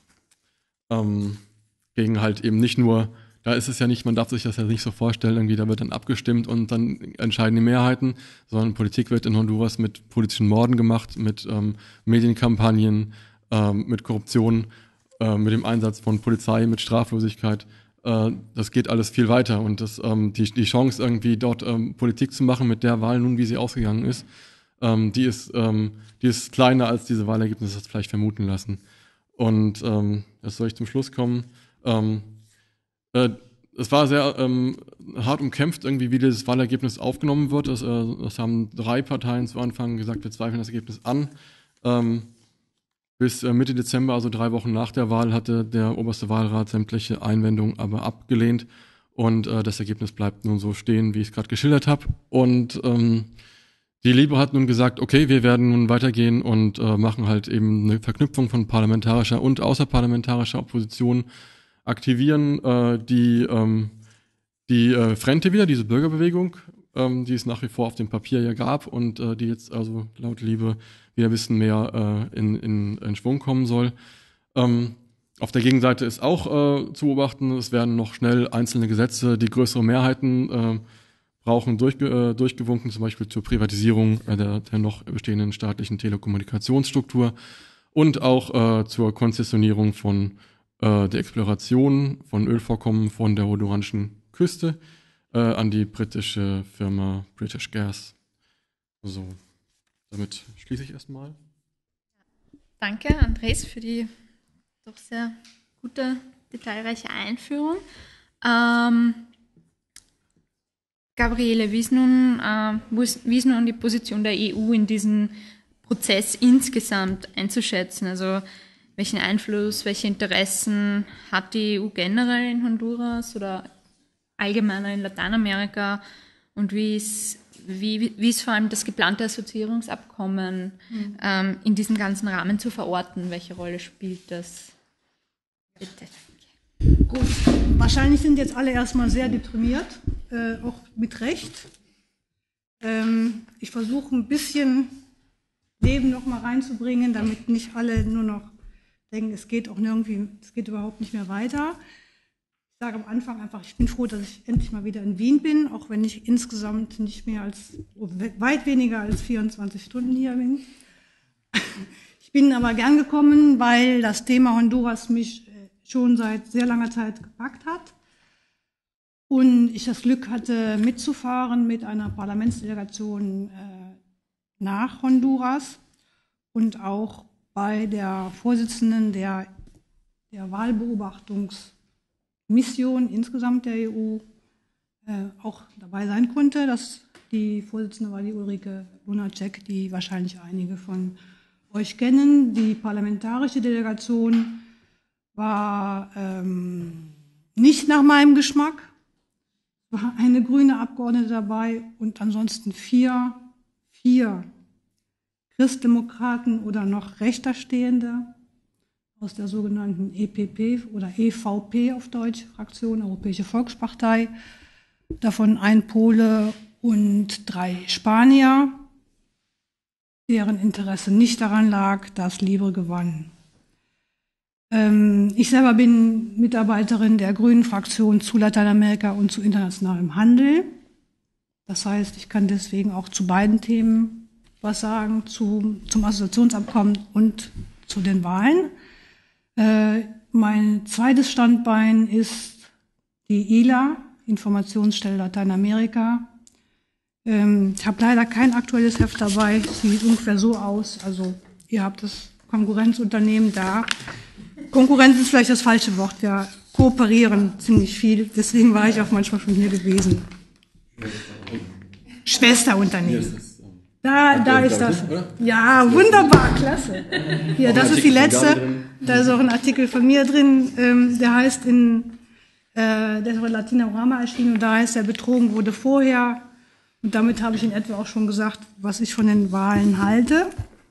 Ähm, gegen halt eben nicht nur, da ist es ja nicht, man darf sich das ja nicht so vorstellen, irgendwie da wird dann abgestimmt und dann entscheiden die Mehrheiten, sondern Politik wird in Honduras mit politischen Morden gemacht, mit ähm, Medienkampagnen, ähm, mit Korruption, mit dem Einsatz von Polizei, mit Straflosigkeit, äh, das geht alles viel weiter und das, ähm, die, die Chance irgendwie dort ähm, Politik zu machen mit der Wahl nun, wie sie ausgegangen ist, ähm, die ist, ähm, die ist kleiner als diese Wahlergebnisse das vielleicht vermuten lassen. Und ähm, jetzt soll ich zum Schluss kommen. Ähm, äh, es war sehr ähm, hart umkämpft, irgendwie, wie dieses Wahlergebnis aufgenommen wird. Das, äh, das haben drei Parteien zu Anfang gesagt, wir zweifeln das Ergebnis an. Ähm, Bis Mitte Dezember, also drei Wochen nach der Wahl, hatte der oberste Wahlrat sämtliche Einwendungen aber abgelehnt. Und äh, das Ergebnis bleibt nun so stehen, wie ich es gerade geschildert habe. Und ähm, die Libre hat nun gesagt, okay, wir werden nun weitergehen und äh, machen halt eben eine Verknüpfung von parlamentarischer und außerparlamentarischer Opposition, aktivieren äh, die, ähm, die äh, Frente wieder, diese Bürgerbewegung, ähm, die es nach wie vor auf dem Papier ja gab und äh, die jetzt also laut Libre wieder ein bisschen mehr äh, in, in, in Schwung kommen soll. Ähm, auf der Gegenseite ist auch äh, zu beobachten, es werden noch schnell einzelne Gesetze, die größere Mehrheiten äh, brauchen, durchge äh, durchgewunken, zum Beispiel zur Privatisierung äh, der, der noch bestehenden staatlichen Telekommunikationsstruktur und auch äh, zur Konzessionierung von äh, der Exploration von Ölvorkommen von der honduranischen Küste äh, an die britische Firma British Gas. So. Damit schließe ich erstmal. Danke, Andres, für die doch sehr gute, detailreiche Einführung. Ähm, Gabriele, wie ist, nun, äh, wie ist nun die Position der E U in diesem Prozess insgesamt einzuschätzen? Also welchen Einfluss, welche Interessen hat die E U generell in Honduras oder allgemeiner in Lateinamerika? Und wie ist Wie, wie ist vor allem das geplante Assoziierungsabkommen mhm. ähm, in diesem ganzen Rahmen zu verorten? Welche Rolle spielt das? Bitte. Gut, wahrscheinlich sind jetzt alle erstmal sehr deprimiert, äh, auch mit Recht. Ähm, ich versuche ein bisschen Leben noch mal reinzubringen, damit nicht alle nur noch denken, es geht auch irgendwie, es geht überhaupt nicht mehr weiter. Ich sage am Anfang einfach, ich bin froh, dass ich endlich mal wieder in Wien bin, auch wenn ich insgesamt nicht mehr als, weit weniger als vierundzwanzig Stunden hier bin. Ich bin aber gern gekommen, weil das Thema Honduras mich schon seit sehr langer Zeit gepackt hat. und ich das Glück hatte, mitzufahren mit einer Parlamentsdelegation äh, nach Honduras und auch bei der Vorsitzenden der, der Wahlbeobachtungsmission insgesamt der E U äh, auch dabei sein konnte. Das, die Vorsitzende war die Ulrike Lunacek, die wahrscheinlich einige von euch kennen. Die parlamentarische Delegation war ähm, nicht nach meinem Geschmack. Es war eine grüne Abgeordnete dabei und ansonsten vier, vier Christdemokraten oder noch rechter Stehende aus der sogenannten E P P oder E V P auf Deutsch, Fraktion Europäische Volkspartei, davon ein Pole und drei Spanier, deren Interesse nicht daran lag, dass Libre gewann. Ähm, ich selber bin Mitarbeiterin der Grünen Fraktion zu Lateinamerika und zu internationalem Handel. Das heißt, ich kann deswegen auch zu beiden Themen was sagen, zu, zum Assoziationsabkommen und zu den Wahlen. Äh, mein zweites Standbein ist die I L A, Informationsstelle Lateinamerika. Ähm, ich habe leider kein aktuelles Heft dabei, sieht ungefähr so aus. Also ihr habt das Konkurrenzunternehmen da. Konkurrenz ist vielleicht das falsche Wort, wir kooperieren ziemlich viel, deswegen war ich auch manchmal schon hier gewesen. Schwesterunternehmen. Da, da ist das. Ja, wunderbar, klasse. Hier, das ist die letzte. Da ist auch ein Artikel von mir drin, ähm, der heißt in, äh, der ist in Latinarama erschienen und da heißt, er betrogen wurde vorher. Und damit habe ich in etwa auch schon gesagt, was ich von den Wahlen halte.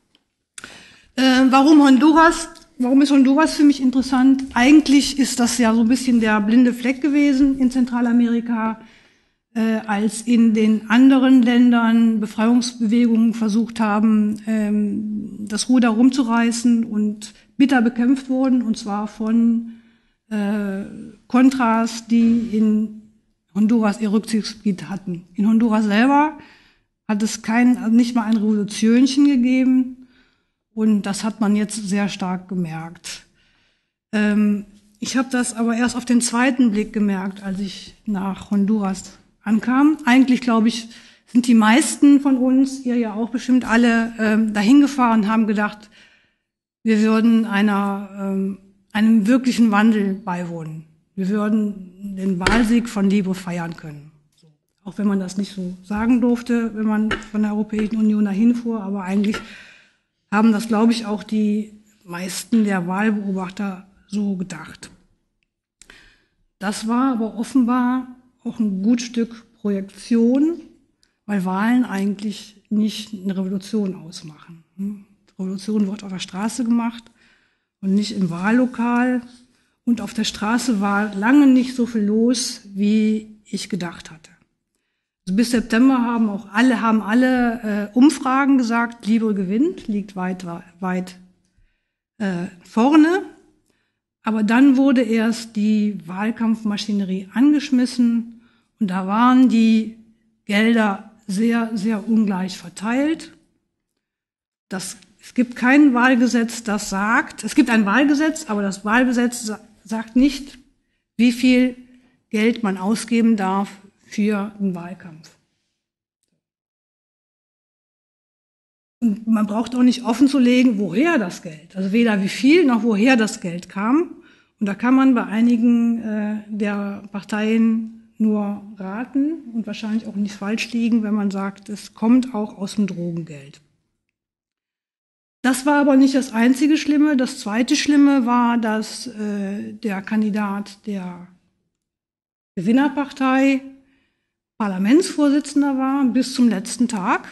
Äh, warum Honduras? Warum ist Honduras für mich interessant? Eigentlich ist das ja so ein bisschen der blinde Fleck gewesen in Zentralamerika, äh, als in den anderen Ländern Befreiungsbewegungen versucht haben, ähm, das Ruder rumzureißen und bitter bekämpft wurden, und zwar von äh, Contras, die in Honduras ihr Rückzugsgebiet hatten. In Honduras selber hat es kein, also nicht mal ein Revolutionchen gegeben. Und das hat man jetzt sehr stark gemerkt. Ähm, ich habe das aber erst auf den zweiten Blick gemerkt, als ich nach Honduras ankam. Eigentlich, glaube ich, sind die meisten von uns, ihr ja auch bestimmt alle, ähm, dahin gefahren und haben gedacht, wir würden einer, ähm, einem wirklichen Wandel beiwohnen. Wir würden den Wahlsieg von Libre feiern können. So. Auch wenn man das nicht so sagen durfte, wenn man von der Europäischen Union dahin fuhr, aber eigentlich haben das, glaube ich, auch die meisten der Wahlbeobachter so gedacht. Das war aber offenbar auch ein gut Stück Projektion, weil Wahlen eigentlich nicht eine Revolution ausmachen. Die Revolution wird auf der Straße gemacht und nicht im Wahllokal. Und auf der Straße war lange nicht so viel los, wie ich gedacht hatte. Also bis September haben auch alle, haben alle äh, Umfragen gesagt, Libre gewinnt, liegt weit, weit äh, vorne. Aber dann wurde erst die Wahlkampfmaschinerie angeschmissen und da waren die Gelder sehr, sehr ungleich verteilt. Das, es gibt kein Wahlgesetz, das sagt, es gibt ein Wahlgesetz, aber das Wahlgesetz sagt nicht, wie viel Geld man ausgeben darf für einen Wahlkampf. Und man braucht auch nicht offenzulegen, woher das Geld, also weder wie viel noch woher das Geld kam. Und da kann man bei einigen äh, der Parteien nur raten und wahrscheinlich auch nicht falsch liegen, wenn man sagt, es kommt auch aus dem Drogengeld. Das war aber nicht das einzige Schlimme. Das zweite Schlimme war, dass äh, der Kandidat der Gewinnerpartei Parlamentsvorsitzender war bis zum letzten Tag.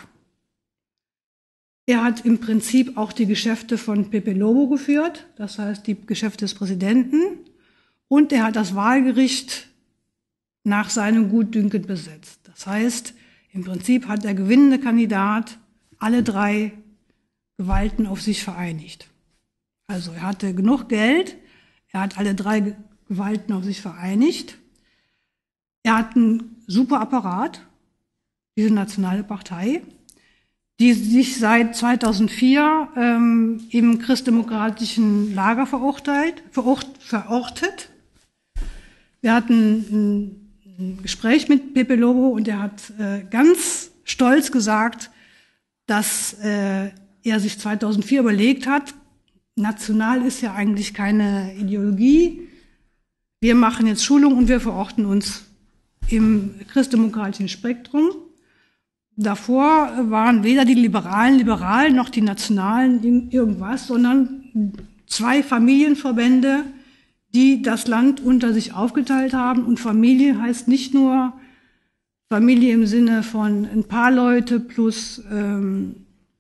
Er hat im Prinzip auch die Geschäfte von Pepe Lobo geführt, das heißt die Geschäfte des Präsidenten, und er hat das Wahlgericht nach seinem Gutdünken besetzt. Das heißt, im Prinzip hat der gewinnende Kandidat alle drei Gewalten auf sich vereinigt. Also er hatte genug Geld, er hat alle drei Gewalten auf sich vereinigt. Er hat einen super Apparat, diese nationale Partei, die sich seit zweitausendvier ähm, im christdemokratischen Lager verurteilt, verort, verortet. Wir hatten ein Gespräch mit Pepe Lobo und er hat äh, ganz stolz gesagt, dass äh, er sich zweitausendvier überlegt hat, national ist ja eigentlich keine Ideologie, wir machen jetzt Schulung und wir verorten uns im christdemokratischen Spektrum. Davor waren weder die Liberalen liberal noch die Nationalen irgendwas, sondern zwei Familienverbände, die das Land unter sich aufgeteilt haben. Und Familie heißt nicht nur Familie im Sinne von ein paar Leute plus ähm,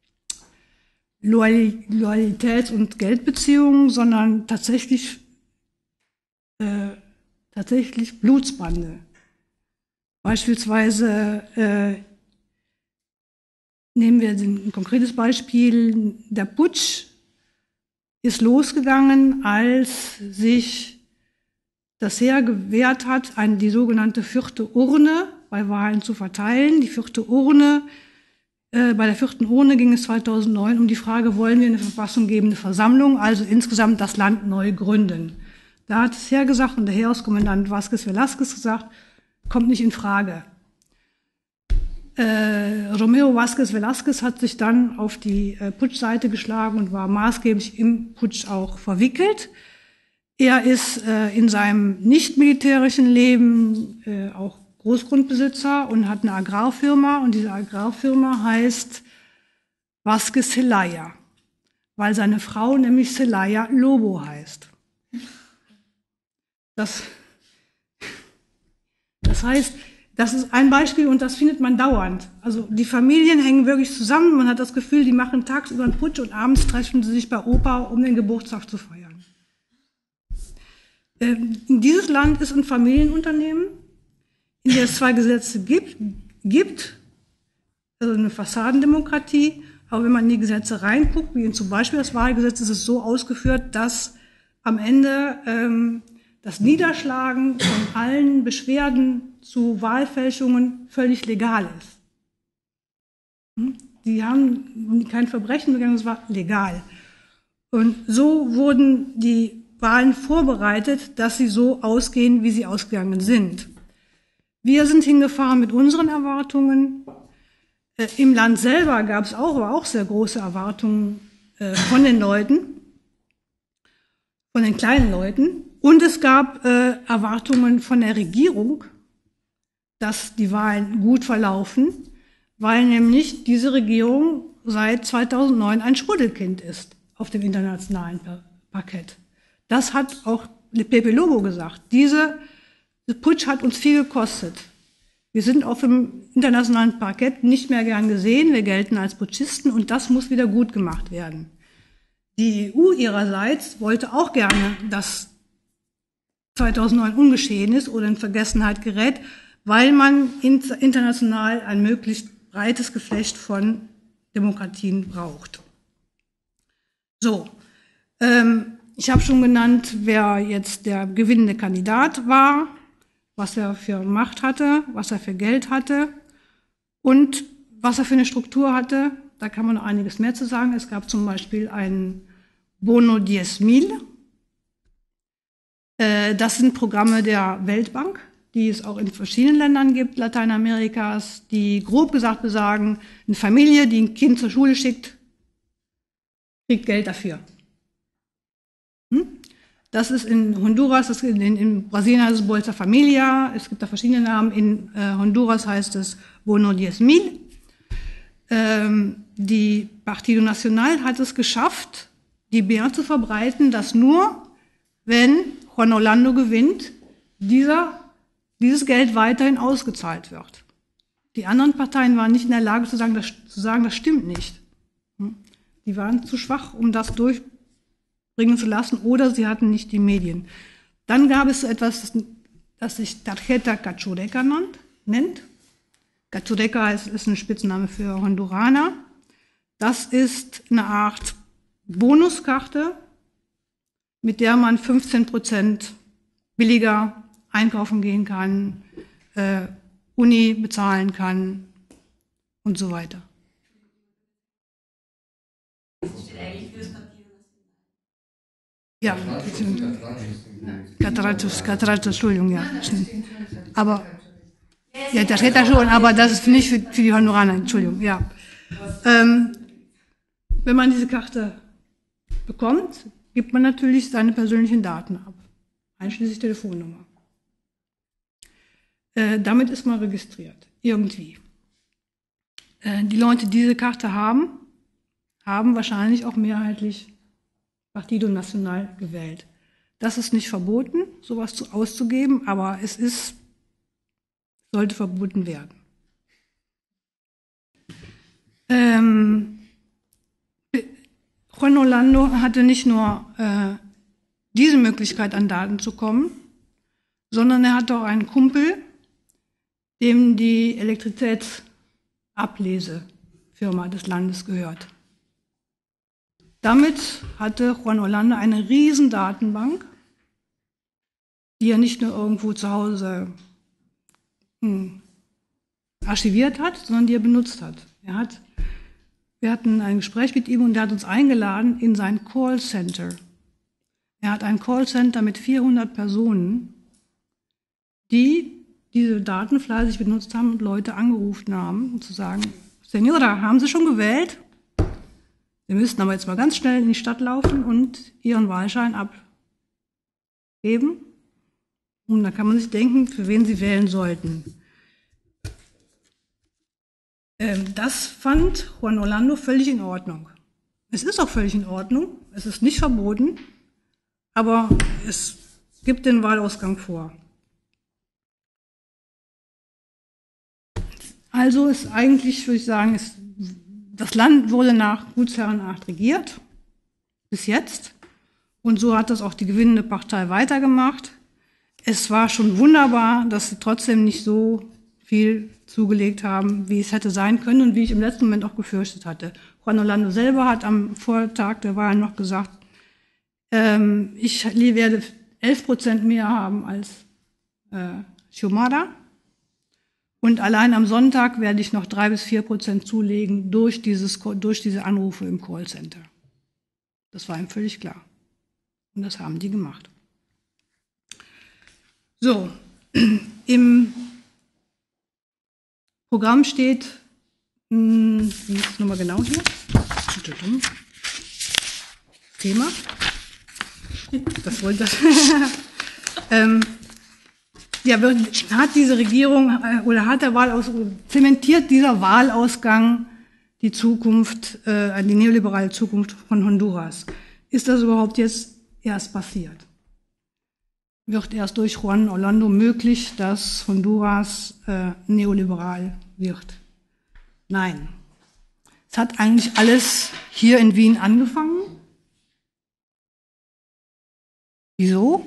Loyalitäts- und Geldbeziehungen, sondern tatsächlich, äh, tatsächlich Blutsbande. Beispielsweise äh, nehmen wir ein konkretes Beispiel. Der Putsch ist losgegangen, als sich das Heer gewehrt hat, eine, die sogenannte vierte Urne bei Wahlen zu verteilen. Die vierte Urne, äh, bei der vierten Urne ging es zweitausendneun um die Frage, wollen wir eine verfassunggebende Versammlung, also insgesamt das Land neu gründen. Da hat das Heer gesagt und der Heereskommandant Vázquez Velázquez gesagt, kommt nicht in Frage. Äh, Romero Vázquez Velázquez hat sich dann auf die äh, Putschseite geschlagen und war maßgeblich im Putsch auch verwickelt. Er ist äh, in seinem nicht-militärischen Leben äh, auch Großgrundbesitzer und hat eine Agrarfirma und diese Agrarfirma heißt Vázquez Zelaya, weil seine Frau nämlich Zelaya Lobo heißt. Das, das heißt, das ist ein Beispiel und das findet man dauernd. Also die Familien hängen wirklich zusammen. Man hat das Gefühl, die machen tagsüber einen Putsch und abends treffen sie sich bei Opa, um den Geburtstag zu feiern. Ähm, dieses Land ist ein Familienunternehmen, in dem es zwei Gesetze gibt, gibt, also eine Fassadendemokratie. Aber wenn man in die Gesetze reinguckt, wie in zum Beispiel das Wahlgesetz, ist es so ausgeführt, dass am Ende ähm, das Niederschlagen von allen Beschwerden zu Wahlfälschungen völlig legal ist. Die haben kein Verbrechen begangen, es war legal. Und so wurden die Wahlen vorbereitet, dass sie so ausgehen, wie sie ausgegangen sind. Wir sind hingefahren mit unseren Erwartungen. Äh, Im Land selber gab es auch, aber auch sehr große Erwartungen äh, von den Leuten, von den kleinen Leuten. Und es gab äh, Erwartungen von der Regierung, dass die Wahlen gut verlaufen, weil nämlich diese Regierung seit zweitausendneun ein Schmuddelkind ist auf dem internationalen Parkett. Das hat auch Pepe Lobo gesagt. Diese Putsch hat uns viel gekostet. Wir sind auf dem internationalen Parkett nicht mehr gern gesehen, wir gelten als Putschisten und das muss wieder gut gemacht werden. Die E U ihrerseits wollte auch gerne, dass zweitausendneun ungeschehen ist oder in Vergessenheit gerät, weil man international ein möglichst breites Geflecht von Demokratien braucht. So, ähm, ich habe schon genannt, wer jetzt der gewinnende Kandidat war, was er für Macht hatte, was er für Geld hatte und was er für eine Struktur hatte. Da kann man noch einiges mehr zu sagen. Es gab zum Beispiel einen Bono diez mil. Das sind Programme der Weltbank, die es auch in verschiedenen Ländern gibt, Lateinamerikas, die grob gesagt besagen, eine Familie, die ein Kind zur Schule schickt, kriegt Geld dafür. Hm? Das ist in Honduras, das in, in Brasilien heißt es Bolsa Familia, es gibt da verschiedene Namen, in äh, Honduras heißt es Bono diez mil. Ähm, die Partido Nacional hat es geschafft, die B R zu verbreiten, dass nur, wenn Juan Orlando gewinnt, dieser, dieses Geld weiterhin ausgezahlt wird. Die anderen Parteien waren nicht in der Lage zu sagen, das, zu sagen, das stimmt nicht. Die waren zu schwach, um das durchbringen zu lassen, oder sie hatten nicht die Medien. Dann gab es so etwas, das, das sich Tarjeta Cachureca nennt. Cachureca ist, ist ein Spitzname für Honduraner. Das ist eine Art Bonuskarte, mit der man fünfzehn Prozent billiger einkaufen gehen kann, äh, Uni bezahlen kann und so weiter. Das steht eigentlich für das Partido Ja, Nacional. Cataractus, Cataractus, Entschuldigung, ja. Aber Ja, das steht da schon, aber das ist nicht für, für die Honduraner, Entschuldigung, ja. Ähm, wenn man diese Karte bekommt, gibt man natürlich seine persönlichen Daten ab, einschließlich Telefonnummer. Äh, damit ist man registriert, irgendwie. Äh, die Leute, die diese Karte haben, haben wahrscheinlich auch mehrheitlich Partido Nacional gewählt. Das ist nicht verboten, sowas zu, auszugeben, aber es ist, sollte verboten werden. Ähm, Juan Orlando hatte nicht nur äh, diese Möglichkeit, an Daten zu kommen, sondern er hatte auch einen Kumpel, dem die Elektrizitätsablesefirma des Landes gehört. Damit hatte Juan Orlando eine riesen Datenbank, die er nicht nur irgendwo zu Hause hm, archiviert hat, sondern die er benutzt hat. Er hat. Wir hatten ein Gespräch mit ihm und er hat uns eingeladen in sein Callcenter. Er hat ein Callcenter mit vierhundert Personen, die diese Daten fleißig benutzt haben und Leute angerufen haben, um zu sagen, Senora, haben Sie schon gewählt? Sie müssten aber jetzt mal ganz schnell in die Stadt laufen und Ihren Wahlschein abgeben. Und da kann man sich denken, für wen Sie wählen sollten. Ähm, das fand Juan Orlando völlig in Ordnung. Es ist auch völlig in Ordnung, es ist nicht verboten, aber es gibt den Wahlausgang vor. Also ist eigentlich, würde ich sagen, ist, das Land wurde nach Gutsherrenart regiert, bis jetzt. Und so hat das auch die gewinnende Partei weitergemacht. Es war schon wunderbar, dass sie trotzdem nicht so viel zugelegt haben, wie es hätte sein können und wie ich im letzten Moment auch gefürchtet hatte. Juan Orlando selber hat am Vortag der Wahl noch gesagt, ähm, ich werde elf Prozent mehr haben als äh, Xiomara. Und allein am Sonntag werde ich noch drei bis vier Prozent zulegen durch, dieses, durch diese Anrufe im Callcenter. Das war ihm völlig klar. Und das haben die gemacht. So, im Programm steht, wie ist es nochmal genau hier? Thema. Das wollte ich. ähm, Ja, hat diese Regierung oder hat der Wahlausgang, zementiert dieser Wahlausgang die Zukunft, äh, die neoliberale Zukunft von Honduras? Ist das überhaupt jetzt erst passiert? Wird erst durch Juan Orlando möglich, dass Honduras äh, neoliberal wird? Nein. Es hat eigentlich alles hier in Wien angefangen. Wieso?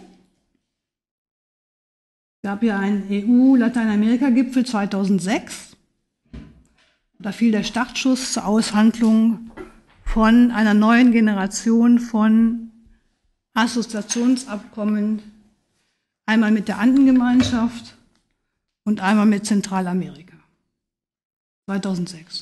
Es gab ja einen E U-Lateinamerika-Gipfel zweitausendsechs. Da fiel der Startschuss zur Aushandlung von einer neuen Generation von Assoziationsabkommen, einmal mit der Andengemeinschaft und einmal mit Zentralamerika. zweitausendsechs.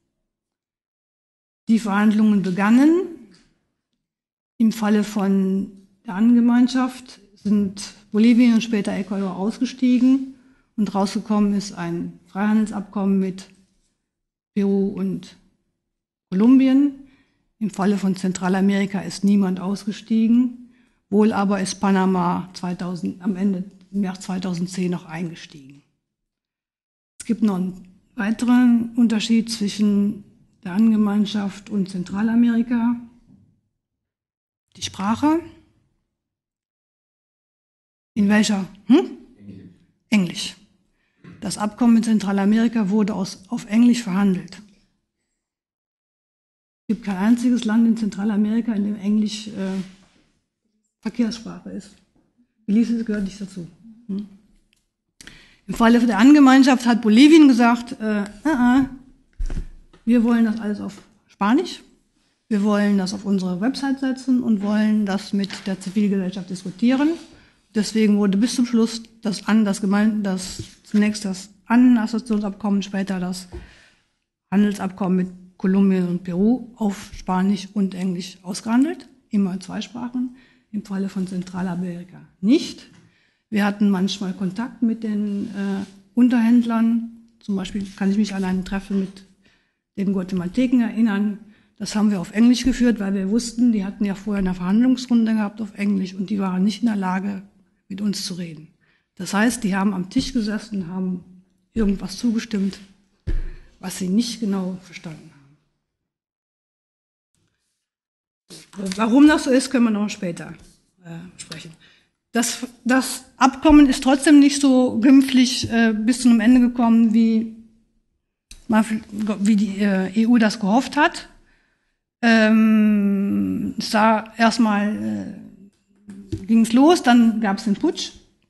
Die Verhandlungen begannen. Im Falle von der Andengemeinschaft sind Bolivien und später Ecuador ausgestiegen und rausgekommen ist ein Freihandelsabkommen mit Peru und Kolumbien. Im Falle von Zentralamerika ist niemand ausgestiegen, wohl aber ist Panama zweitausend, am Ende im März zweitausendzehn noch eingestiegen. Es gibt noch einen weiteren Unterschied zwischen der Andengemeinschaft und Zentralamerika. Die Sprache. In welcher? Hm? Englisch. Das Abkommen mit Zentralamerika wurde aus, auf Englisch verhandelt. Es gibt kein einziges Land in Zentralamerika, in dem Englisch äh, Verkehrssprache ist. Belize gehört nicht dazu. Hm? Im Falle der Angemeinschaft hat Bolivien gesagt, äh, äh, wir wollen das alles auf Spanisch, wir wollen das auf unsere Website setzen und wollen das mit der Zivilgesellschaft diskutieren. Deswegen wurde bis zum Schluss das, an, das, Gemein, das zunächst das Assoziationsabkommen, später das Handelsabkommen mit Kolumbien und Peru auf Spanisch und Englisch ausgehandelt, immer in zwei Sprachen, im Falle von Zentralamerika nicht. Wir hatten manchmal Kontakt mit den äh, Unterhändlern. Zum Beispiel kann ich mich an ein Treffen mit den Guatemalteken erinnern. Das haben wir auf Englisch geführt, weil wir wussten, die hatten ja vorher eine Verhandlungsrunde gehabt auf Englisch und die waren nicht in der Lage, mit uns zu reden. Das heißt, die haben am Tisch gesessen, haben irgendwas zugestimmt, was sie nicht genau verstanden haben. Warum das so ist, können wir noch später äh, sprechen. Das, das Abkommen ist trotzdem nicht so glimpflich äh, bis zu einem Ende gekommen, wie, wie die äh, E U das gehofft hat. Ähm, es sah erstmal äh, ging es los, dann gab es den Putsch.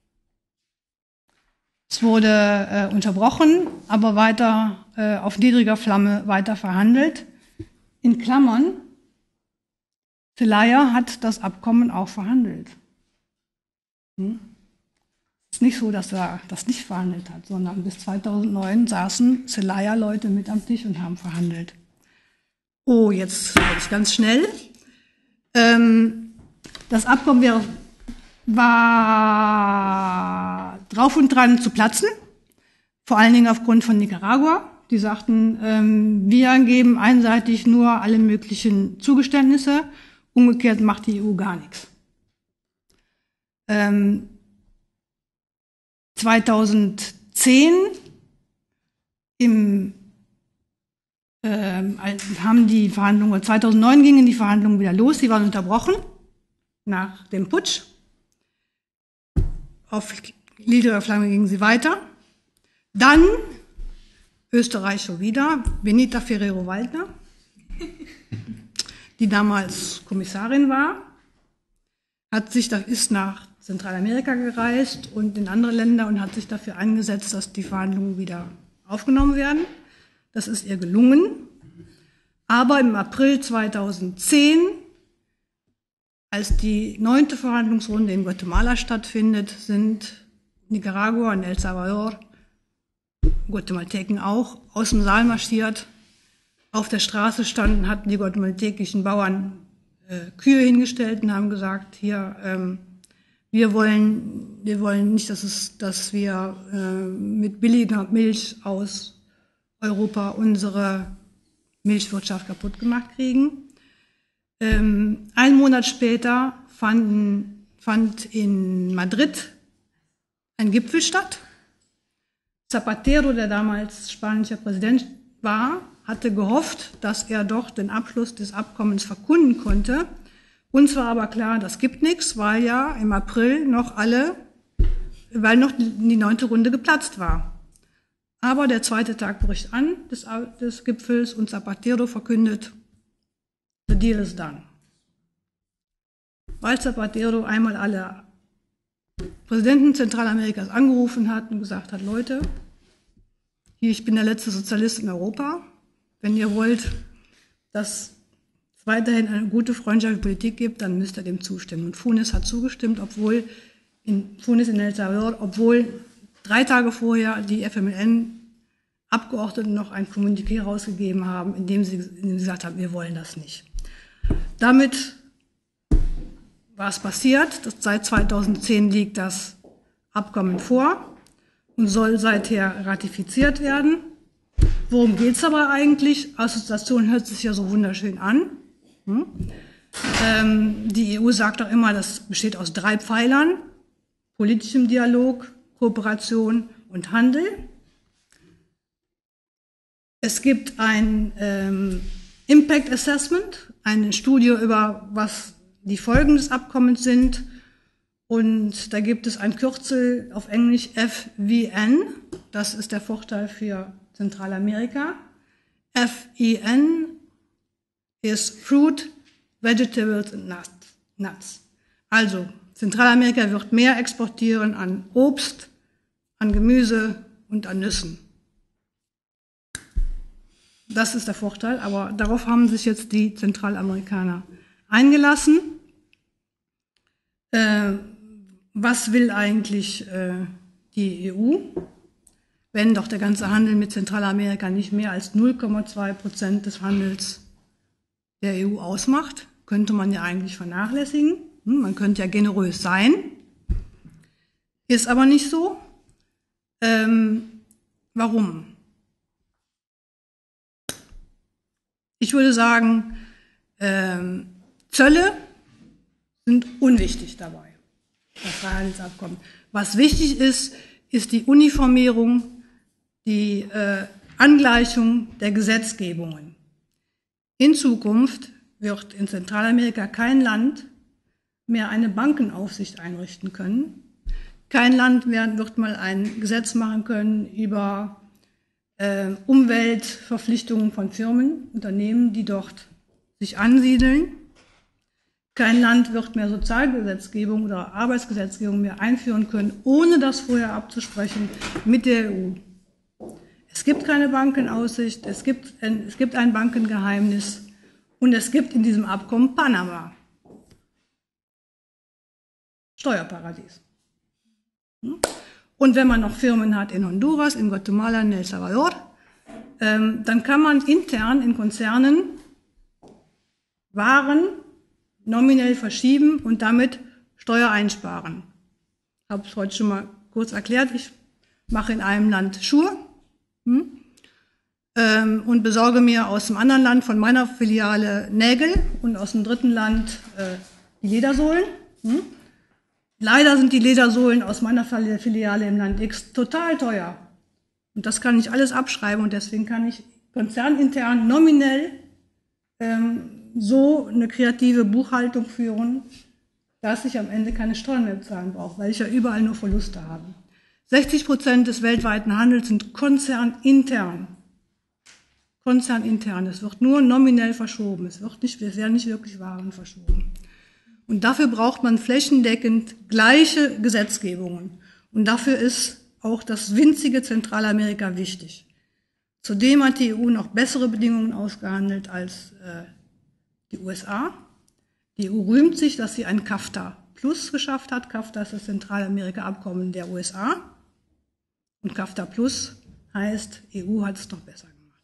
Es wurde äh, unterbrochen, aber weiter äh, auf niedriger Flamme weiter verhandelt. In Klammern, Zelaya hat das Abkommen auch verhandelt. Hm? Es ist nicht so, dass er das nicht verhandelt hat, sondern bis zweitausendneun saßen Zelaya-Leute mit am Tisch und haben verhandelt. Oh, jetzt werde ich ganz schnell. Ähm, das Abkommen wäre, war drauf und dran zu platzen, vor allen Dingen aufgrund von Nicaragua. Die sagten, ähm, wir geben einseitig nur alle möglichen Zugeständnisse, umgekehrt macht die E U gar nichts. Ähm, zweitausendzehn im Ähm, haben die Verhandlungen, zweitausendneun gingen die Verhandlungen wieder los, sie waren unterbrochen nach dem Putsch. Auf niedriger Flamme gingen sie weiter. Dann Österreich schon wieder, Benita Ferrero-Waldner, die damals Kommissarin war, hat sich, ist nach Zentralamerika gereist und in andere Länder und hat sich dafür eingesetzt, dass die Verhandlungen wieder aufgenommen werden. Das ist ihr gelungen. Aber im April zweitausendzehn, als die neunte Verhandlungsrunde in Guatemala stattfindet, sind Nicaragua und El Salvador, Guatemalteken auch, aus dem Saal marschiert. Auf der Straße standen, hatten die guatemaltekischen Bauern äh, Kühe hingestellt und haben gesagt, hier, ähm, wir wollen, wir wollen nicht, dass, es, dass wir äh, mit billiger Milch aus Europa unsere Milchwirtschaft kaputt gemacht kriegen. Ähm, einen Monat später fanden, fand in Madrid ein Gipfel statt. Zapatero, der damals spanischer Präsident war, hatte gehofft, dass er doch den Abschluss des Abkommens verkünden konnte. Uns war aber klar, das gibt nichts, weil ja im April noch alle, weil noch die neunte Runde geplatzt war. Aber der zweite Tag bricht an des, des Gipfels und Zapatero verkündet, the deal is done. Weil Zapatero einmal alle Präsidenten Zentralamerikas angerufen hat und gesagt hat, Leute, hier, ich bin der letzte Sozialist in Europa. Wenn ihr wollt, dass es weiterhin eine gute freundschaftliche Politik gibt, dann müsst ihr dem zustimmen. Und Funes hat zugestimmt, obwohl in Funes in El Salvador, obwohl drei Tage vorher die F M L N-Abgeordneten noch ein Kommuniqué rausgegeben haben, in dem sie, in dem sie gesagt haben, wir wollen das nicht. Damit war es passiert. Das, seit zweitausendzehn liegt das Abkommen vor und soll seither ratifiziert werden. Worum geht es aber eigentlich? Assoziation hört sich ja so wunderschön an. Hm? Ähm, die E U sagt auch immer, das besteht aus drei Pfeilern: politischem Dialog, Kooperation und Handel. Es gibt ein ähm, Impact Assessment, eine Studie über, was die Folgen des Abkommens sind. Und da gibt es ein Kürzel auf Englisch F V N. Das ist der Vorteil für Zentralamerika. F E N ist Fruit, Vegetables and Nuts. Also Zentralamerika wird mehr exportieren an Obst, an Gemüse und an Nüssen. Das ist der Vorteil, aber darauf haben sich jetzt die Zentralamerikaner eingelassen. Äh, was will eigentlich äh, die E U, wenn doch der ganze Handel mit Zentralamerika nicht mehr als null Komma zwei Prozent des Handels der E U ausmacht? Könnte man ja eigentlich vernachlässigen. Hm, man könnte ja generös sein. Ist aber nicht so. Ähm, Warum? Ich würde sagen, ähm, Zölle sind unwichtig dabei, das Freihandelsabkommen. Was wichtig ist, ist die Uniformierung, die äh, Angleichung der Gesetzgebungen. In Zukunft wird in Zentralamerika kein Land mehr eine Bankenaufsicht einrichten können. Kein Land mehr wird mal ein Gesetz machen können über äh, Umweltverpflichtungen von Firmen, Unternehmen, die dort sich ansiedeln. Kein Land wird mehr Sozialgesetzgebung oder Arbeitsgesetzgebung mehr einführen können, ohne das vorher abzusprechen mit der E U. Es gibt keine Bankenaussicht, es gibt ein, es gibt ein Bankengeheimnis und es gibt in diesem Abkommen Panama. Steuerparadies. Und wenn man noch Firmen hat in Honduras, in Guatemala, in El Salvador, ähm, dann kann man intern in Konzernen Waren nominell verschieben und damit Steuer einsparen. Ich habe es heute schon mal kurz erklärt. Ich mache in einem Land Schuhe hm, ähm, und besorge mir aus dem anderen Land von meiner Filiale Nägel und aus dem dritten Land äh, die Ledersohlen. Hm. Leider sind die Ledersohlen aus meiner Filiale im Land X total teuer. Und das kann ich alles abschreiben und deswegen kann ich konzernintern nominell ähm, so eine kreative Buchhaltung führen, dass ich am Ende keine Steuern mehr bezahlen brauche, weil ich ja überall nur Verluste habe. sechzig Prozent des weltweiten Handels sind konzernintern. Konzernintern. Es wird nur nominell verschoben. Es wird nicht, es werden nicht wirklich Waren verschoben. Und dafür braucht man flächendeckend gleiche Gesetzgebungen. Und dafür ist auch das winzige Zentralamerika wichtig. Zudem hat die E U noch bessere Bedingungen ausgehandelt als äh, die U S A. Die E U rühmt sich, dass sie ein CAFTA Plus geschafft hat. CAFTA ist das Zentralamerika-Abkommen der U S A. Und CAFTA Plus heißt, E U hat es noch besser gemacht.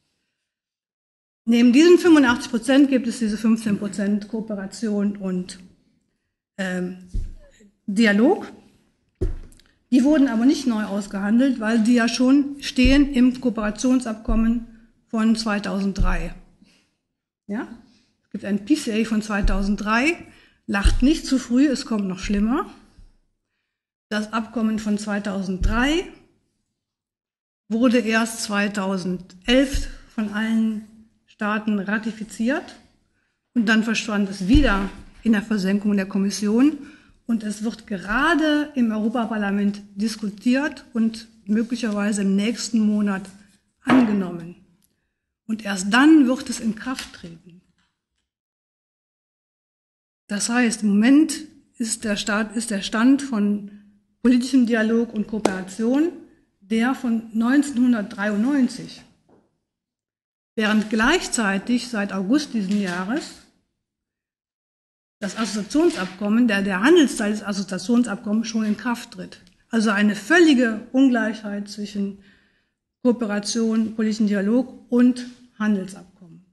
Neben diesen fünfundachtzig Prozent gibt es diese fünfzehn Prozent Kooperation und ähm, Dialog. Die wurden aber nicht neu ausgehandelt, weil die ja schon stehen im Kooperationsabkommen von zweitausenddrei. Ja? Es gibt ein P C A von zweitausenddrei, lacht nicht zu früh, es kommt noch schlimmer. Das Abkommen von zweitausenddrei wurde erst zweitausendelf von allen Staaten ratifiziert und dann verschwand es wieder in der Versenkung der Kommission und es wird gerade im Europaparlament diskutiert und möglicherweise im nächsten Monat angenommen. Und erst dann wird es in Kraft treten. Das heißt, im Moment ist der, Staat, ist der Stand von politischem Dialog und Kooperation der von neunzehnhundertdreiundneunzig. Während gleichzeitig seit August diesen Jahres das Assoziationsabkommen, der, der Handelsteil des Assoziationsabkommens schon in Kraft tritt. Also eine völlige Ungleichheit zwischen Kooperation, politischen Dialog und Handelsabkommen.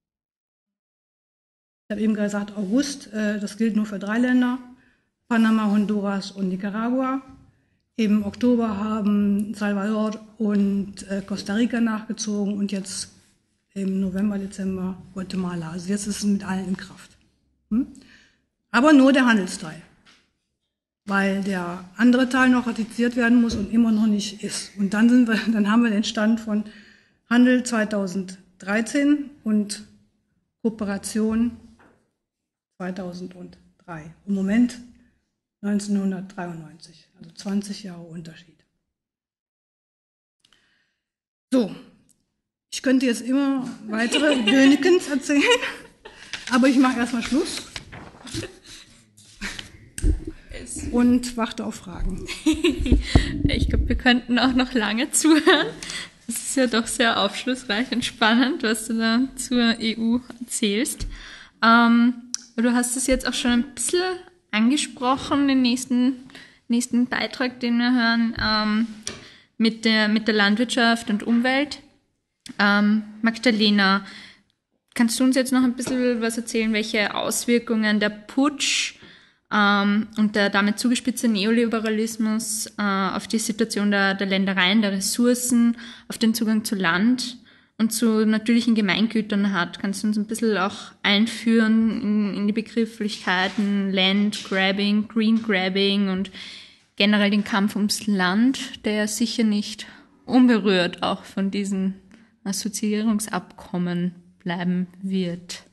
Ich habe eben gesagt, August, äh, das gilt nur für drei Länder, Panama, Honduras und Nicaragua. Im Oktober haben Salvador und äh, Costa Rica nachgezogen und jetzt im November, Dezember Guatemala. Also jetzt ist es mit allen in Kraft. Hm? Aber nur der Handelsteil, weil der andere Teil noch ratifiziert werden muss und immer noch nicht ist. Und dann, sind wir, dann haben wir den Stand von Handel zweitausenddreizehn und Kooperation zweitausenddrei. Im Moment neunzehnhundertdreiundneunzig, also zwanzig Jahre Unterschied. So, ich könnte jetzt immer weitere Dönikens erzählen, aber ich mache erstmal Schluss. Und warte auf Fragen. Ich glaube, wir könnten auch noch lange zuhören. Es ist ja doch sehr aufschlussreich und spannend, was du da zur E U erzählst. Ähm, du hast es jetzt auch schon ein bisschen angesprochen, den nächsten, nächsten Beitrag, den wir hören, ähm, mit der, mit der Landwirtschaft und Umwelt. Ähm, Magdalena, kannst du uns jetzt noch ein bisschen was erzählen, welche Auswirkungen der Putsch ähm, und der damit zugespitzte Neoliberalismus äh, auf die Situation der, der Ländereien, der Ressourcen, auf den Zugang zu Land und zu natürlichen Gemeingütern hat. Kannst du uns ein bisschen auch einführen in, in die Begrifflichkeiten Land-Grabbing, Green-Grabbing und generell den Kampf ums Land, der sicher nicht unberührt auch von diesen Assoziierungsabkommen bleiben wird?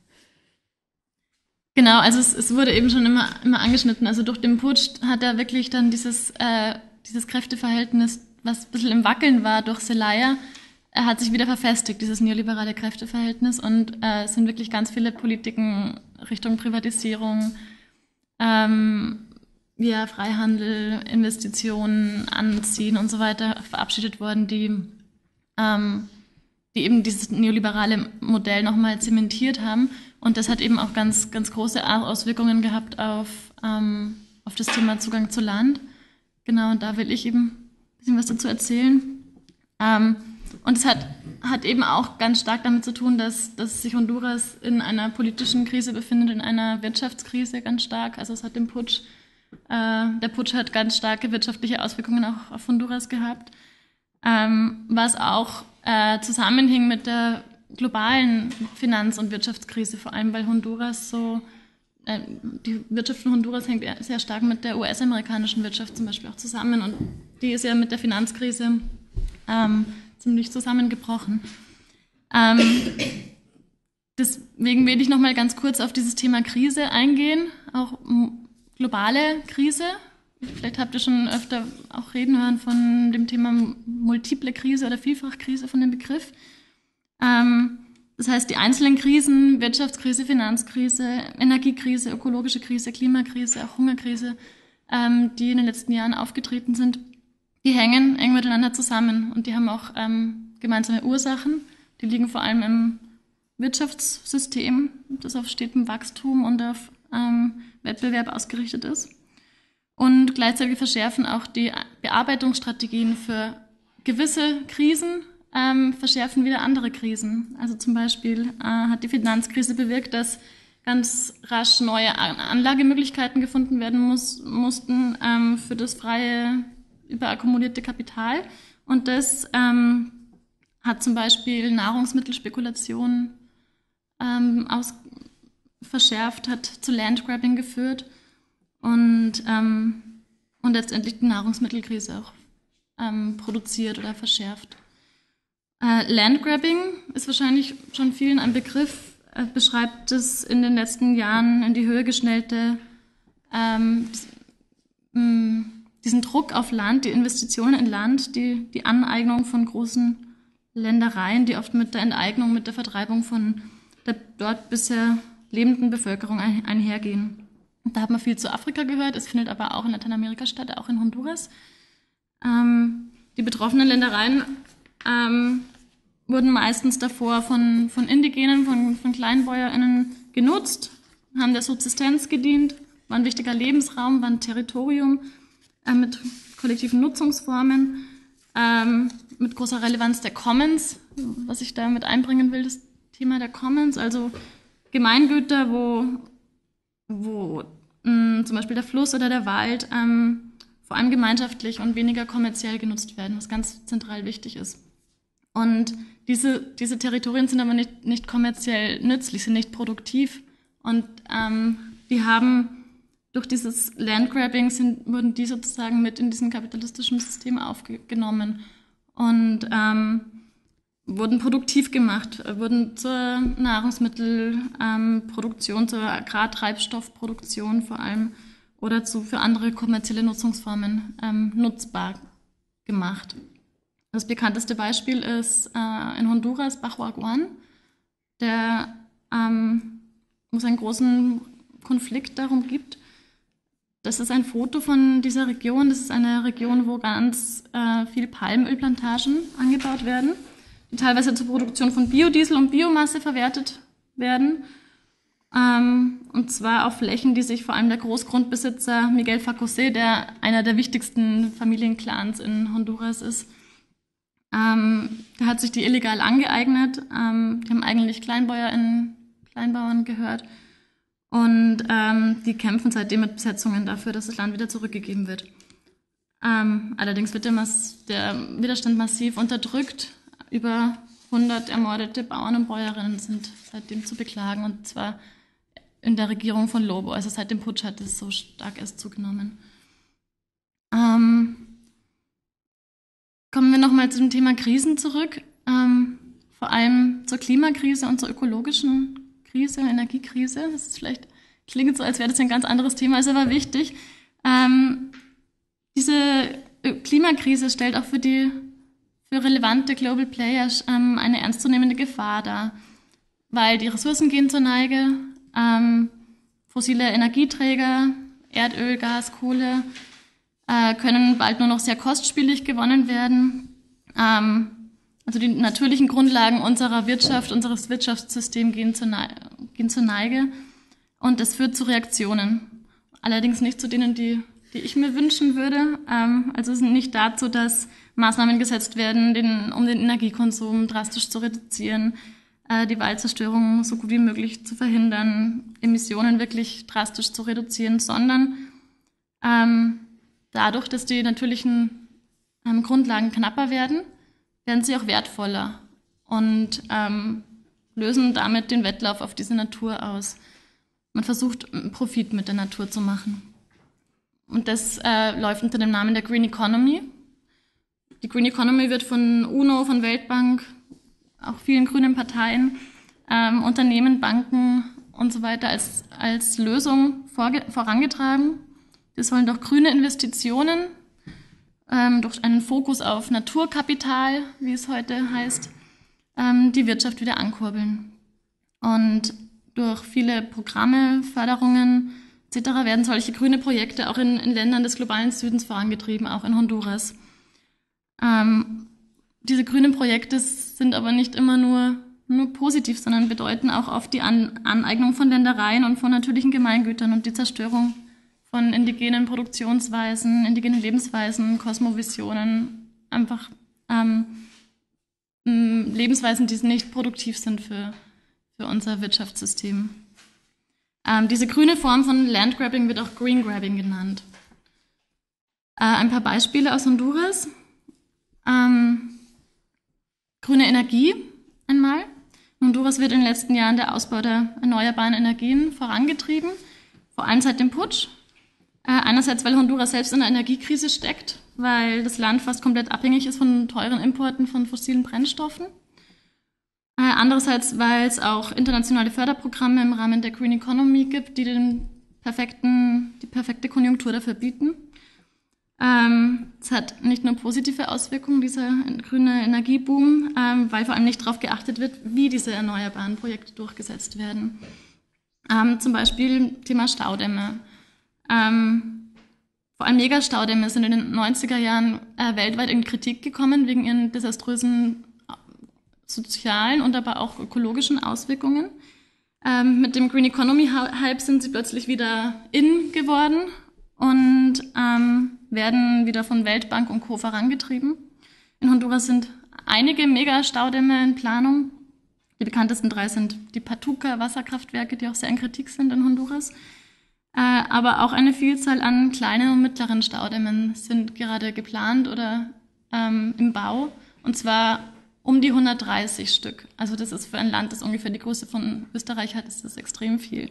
Genau, also es, es wurde eben schon immer, immer angeschnitten. Also durch den Putsch hat er wirklich dann dieses, äh, dieses Kräfteverhältnis, was ein bisschen im Wackeln war durch Zelaya, er hat sich wieder verfestigt, dieses neoliberale Kräfteverhältnis, und äh, es sind wirklich ganz viele Politiken Richtung Privatisierung, ähm, ja, Freihandel, Investitionen, Anziehen und so weiter verabschiedet worden, die, ähm, die eben dieses neoliberale Modell nochmal zementiert haben. Und das hat eben auch ganz, ganz große Auswirkungen gehabt auf, ähm, auf das Thema Zugang zu Land. Genau, und da will ich eben ein bisschen was dazu erzählen. Ähm, Und es hat, hat eben auch ganz stark damit zu tun, dass, dass sich Honduras in einer politischen Krise befindet, in einer Wirtschaftskrise ganz stark. Also es hat den Putsch, äh, der Putsch hat ganz starke wirtschaftliche Auswirkungen auch auf Honduras gehabt, ähm, was auch äh, zusammenhing mit der globalen Finanz- und Wirtschaftskrise, vor allem weil Honduras so, äh, die Wirtschaft von Honduras hängt sehr stark mit der U S-amerikanischen Wirtschaft zum Beispiel auch zusammen, und die ist ja mit der Finanzkrise ähm, ziemlich zusammengebrochen. Ähm, deswegen will ich noch mal ganz kurz auf dieses Thema Krise eingehen, auch globale Krise. Vielleicht habt ihr schon öfter auch reden hören von dem Thema multiple Krise oder Vielfachkrise, von dem Begriff. Ähm, das heißt, die einzelnen Krisen, Wirtschaftskrise, Finanzkrise, Energiekrise, ökologische Krise, Klimakrise, auch Hungerkrise, ähm, die in den letzten Jahren aufgetreten sind, die hängen eng miteinander zusammen, und die haben auch ähm, gemeinsame Ursachen. Die liegen vor allem im Wirtschaftssystem, das auf stetem Wachstum und auf ähm, Wettbewerb ausgerichtet ist. Und gleichzeitig verschärfen auch die Bearbeitungsstrategien für gewisse Krisen, ähm, verschärfen wieder andere Krisen. Also zum Beispiel äh, hat die Finanzkrise bewirkt, dass ganz rasch neue Anlagemöglichkeiten gefunden werden muss, mussten ähm, für das freie überakkumulierte Kapital, und das ähm, hat zum Beispiel Nahrungsmittelspekulation ähm, aus, verschärft, hat zu Landgrabbing geführt und, ähm, und letztendlich die Nahrungsmittelkrise auch ähm, produziert oder verschärft. Äh, Landgrabbing ist wahrscheinlich schon vielen ein Begriff, äh, beschreibt das in den letzten Jahren in die Höhe geschnellte ähm, mh, diesen Druck auf Land, die Investitionen in Land, die, die Aneignung von großen Ländereien, die oft mit der Enteignung, mit der Vertreibung von der dort bisher lebenden Bevölkerung ein, einhergehen. Und da hat man viel zu Afrika gehört, es findet aber auch in Lateinamerika statt, auch in Honduras. Ähm, die betroffenen Ländereien ähm, wurden meistens davor von, von Indigenen, von, von KleinbäuerInnen genutzt, haben der Subsistenz gedient, waren ein wichtiger Lebensraum, waren ein Territorium, mit kollektiven Nutzungsformen, ähm, mit großer Relevanz der Commons, was ich da mit einbringen will, das Thema der Commons, also Gemeingüter, wo, wo mh, zum Beispiel der Fluss oder der Wald ähm, vor allem gemeinschaftlich und weniger kommerziell genutzt werden, was ganz zentral wichtig ist. Und diese, diese Territorien sind aber nicht, nicht kommerziell nützlich, sind nicht produktiv, und ähm, die haben durch dieses Landgrabbing sind, wurden die sozusagen mit in diesem kapitalistischen System aufgenommen und ähm, wurden produktiv gemacht, wurden zur Nahrungsmittelproduktion, ähm, zur Agrartreibstoffproduktion vor allem oder zu, für andere kommerzielle Nutzungsformen ähm, nutzbar gemacht. Das bekannteste Beispiel ist äh, in Honduras Bajuaguán, der ähm, wo es einen großen Konflikt darum gibt. Das ist ein Foto von dieser Region. Das ist eine Region, wo ganz äh, viel Palmölplantagen angebaut werden, die teilweise zur Produktion von Biodiesel und Biomasse verwertet werden. Ähm, und zwar auf Flächen, die sich vor allem der Großgrundbesitzer Miguel Facosé, der einer der wichtigsten Familienclans in Honduras ist, ähm, der hat sich die illegal angeeignet. Ähm, die haben eigentlich KleinbäuerInnen, Kleinbauern gehört. Und ähm, die kämpfen seitdem mit Besetzungen dafür, dass das Land wieder zurückgegeben wird. Ähm, allerdings wird der, Mass- der Widerstand massiv unterdrückt. Über hundert ermordete Bauern und Bäuerinnen sind seitdem zu beklagen, und zwar in der Regierung von Lobo. Also seit dem Putsch hat es so stark erst zugenommen. Ähm, kommen wir nochmal zum Thema Krisen zurück. Ähm, vor allem zur Klimakrise und zur ökologischen Krise, Energiekrise. Das ist vielleicht, klingt so, als wäre das ein ganz anderes Thema, ist aber wichtig. Ähm, diese Klimakrise stellt auch für die für relevante Global Player ähm, eine ernstzunehmende Gefahr dar, weil die Ressourcen gehen zur Neige, ähm, fossile Energieträger, Erdöl, Gas, Kohle äh, können bald nur noch sehr kostspielig gewonnen werden. Ähm, Also die natürlichen Grundlagen unserer Wirtschaft, unseres Wirtschaftssystems gehen zur, Neige, gehen zur Neige, und das führt zu Reaktionen. Allerdings nicht zu denen, die, die ich mir wünschen würde. Ähm, also es ist nicht dazu, dass Maßnahmen gesetzt werden, den, um den Energiekonsum drastisch zu reduzieren, äh, die Waldzerstörung so gut wie möglich zu verhindern, Emissionen wirklich drastisch zu reduzieren, sondern ähm, dadurch, dass die natürlichen ähm, Grundlagen knapper werden, werden sie auch wertvoller und ähm, lösen damit den Wettlauf auf diese Natur aus. Man versucht, Profit mit der Natur zu machen. Und das äh, läuft unter dem Namen der Green Economy. Die Green Economy wird von UNO, von Weltbank, auch vielen grünen Parteien, ähm, Unternehmen, Banken und so weiter als, als Lösung vorge- vorangetragen. Wir sollen durch grüne Investitionen, ähm, durch einen Fokus auf Naturkapital, wie es heute heißt, ähm, die Wirtschaft wieder ankurbeln. Und durch viele Programme, Förderungen et cetera werden solche grüne Projekte auch in, in Ländern des globalen Südens vorangetrieben, auch in Honduras. Ähm, diese grünen Projekte sind aber nicht immer nur, nur positiv, sondern bedeuten auch oft die An- Aneignung von Ländereien und von natürlichen Gemeingütern und die Zerstörung von indigenen Produktionsweisen, indigenen Lebensweisen, Kosmovisionen, einfach ähm, Lebensweisen, die nicht produktiv sind für, für unser Wirtschaftssystem. Ähm, diese grüne Form von Landgrabbing wird auch Green Grabbing genannt. Äh, ein paar Beispiele aus Honduras. Ähm, grüne Energie einmal. In Honduras wird in den letzten Jahren der Ausbau der erneuerbaren Energien vorangetrieben, vor allem seit dem Putsch. Äh, einerseits, weil Honduras selbst in einer Energiekrise steckt, weil das Land fast komplett abhängig ist von teuren Importen von fossilen Brennstoffen. Äh, andererseits, weil es auch internationale Förderprogramme im Rahmen der Green Economy gibt, die den perfekten, die perfekte Konjunktur dafür bieten. Ähm, es hat nicht nur positive Auswirkungen, dieser grüne Energieboom, ähm, weil vor allem nicht darauf geachtet wird, wie diese erneuerbaren Projekte durchgesetzt werden. Ähm, zum Beispiel Thema Staudämme. Ähm, vor allem Megastaudämme sind in den neunziger Jahren äh, weltweit in Kritik gekommen wegen ihren desaströsen sozialen und aber auch ökologischen Auswirkungen. Ähm, mit dem Green Economy Hype sind sie plötzlich wieder in geworden und ähm, werden wieder von Weltbank und Co. vorangetrieben. In Honduras sind einige Megastaudämme in Planung. Die bekanntesten drei sind die Patuca-Wasserkraftwerke, die auch sehr in Kritik sind in Honduras. Äh, aber auch eine Vielzahl an kleinen und mittleren Staudämmen sind gerade geplant oder ähm, im Bau, und zwar um die hundertdreißig Stück. Also das ist für ein Land, das ungefähr die Größe von Österreich hat, ist das extrem viel.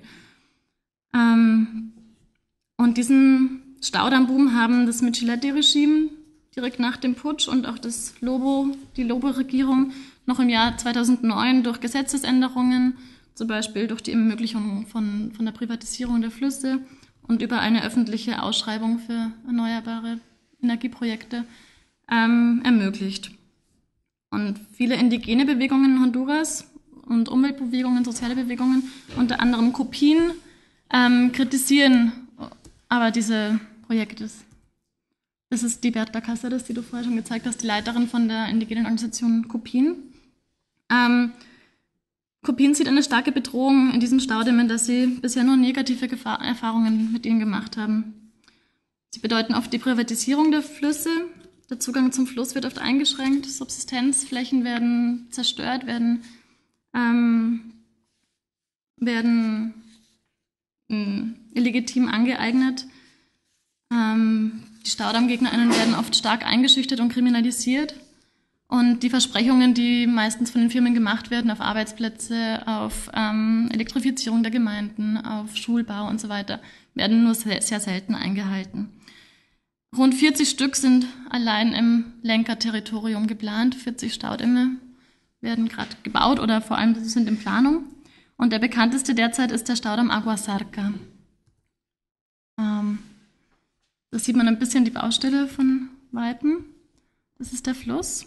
Ähm, und diesen Staudammboom haben das Micheletti-Regime direkt nach dem Putsch und auch das Lobo, die Lobo-Regierung noch im Jahr zweitausendneun durch Gesetzesänderungen, zum Beispiel durch die Ermöglichung von, von der Privatisierung der Flüsse und über eine öffentliche Ausschreibung für erneuerbare Energieprojekte ähm, ermöglicht. Und viele indigene Bewegungen in Honduras und Umweltbewegungen, soziale Bewegungen, unter anderem Copin, ähm, kritisieren aber diese Projekte. Das ist die Berta Cáceres, die du vorher schon gezeigt hast, die Leiterin von der indigenen Organisation Copin. Ähm, Copin sieht eine starke Bedrohung in diesen Staudämmen, dass sie bisher nur negative Gefahr- Erfahrungen mit ihnen gemacht haben. Sie bedeuten oft die Privatisierung der Flüsse. Der Zugang zum Fluss wird oft eingeschränkt, Subsistenzflächen werden zerstört, werden, ähm, werden mh, illegitim angeeignet. Ähm, die StaudammgegnerInnen werden oft stark eingeschüchtert und kriminalisiert. Und die Versprechungen, die meistens von den Firmen gemacht werden, auf Arbeitsplätze, auf ähm, Elektrifizierung der Gemeinden, auf Schulbau und so weiter, werden nur sehr, sehr selten eingehalten. Rund vierzig Stück sind allein im Lenca-Territorium geplant. vierzig Staudämme werden gerade gebaut oder vor allem sind in Planung. Und der bekannteste derzeit ist der Staudamm Aguasarca. Ähm, da sieht man ein bisschen die Baustelle von Weitem. Das ist der Fluss.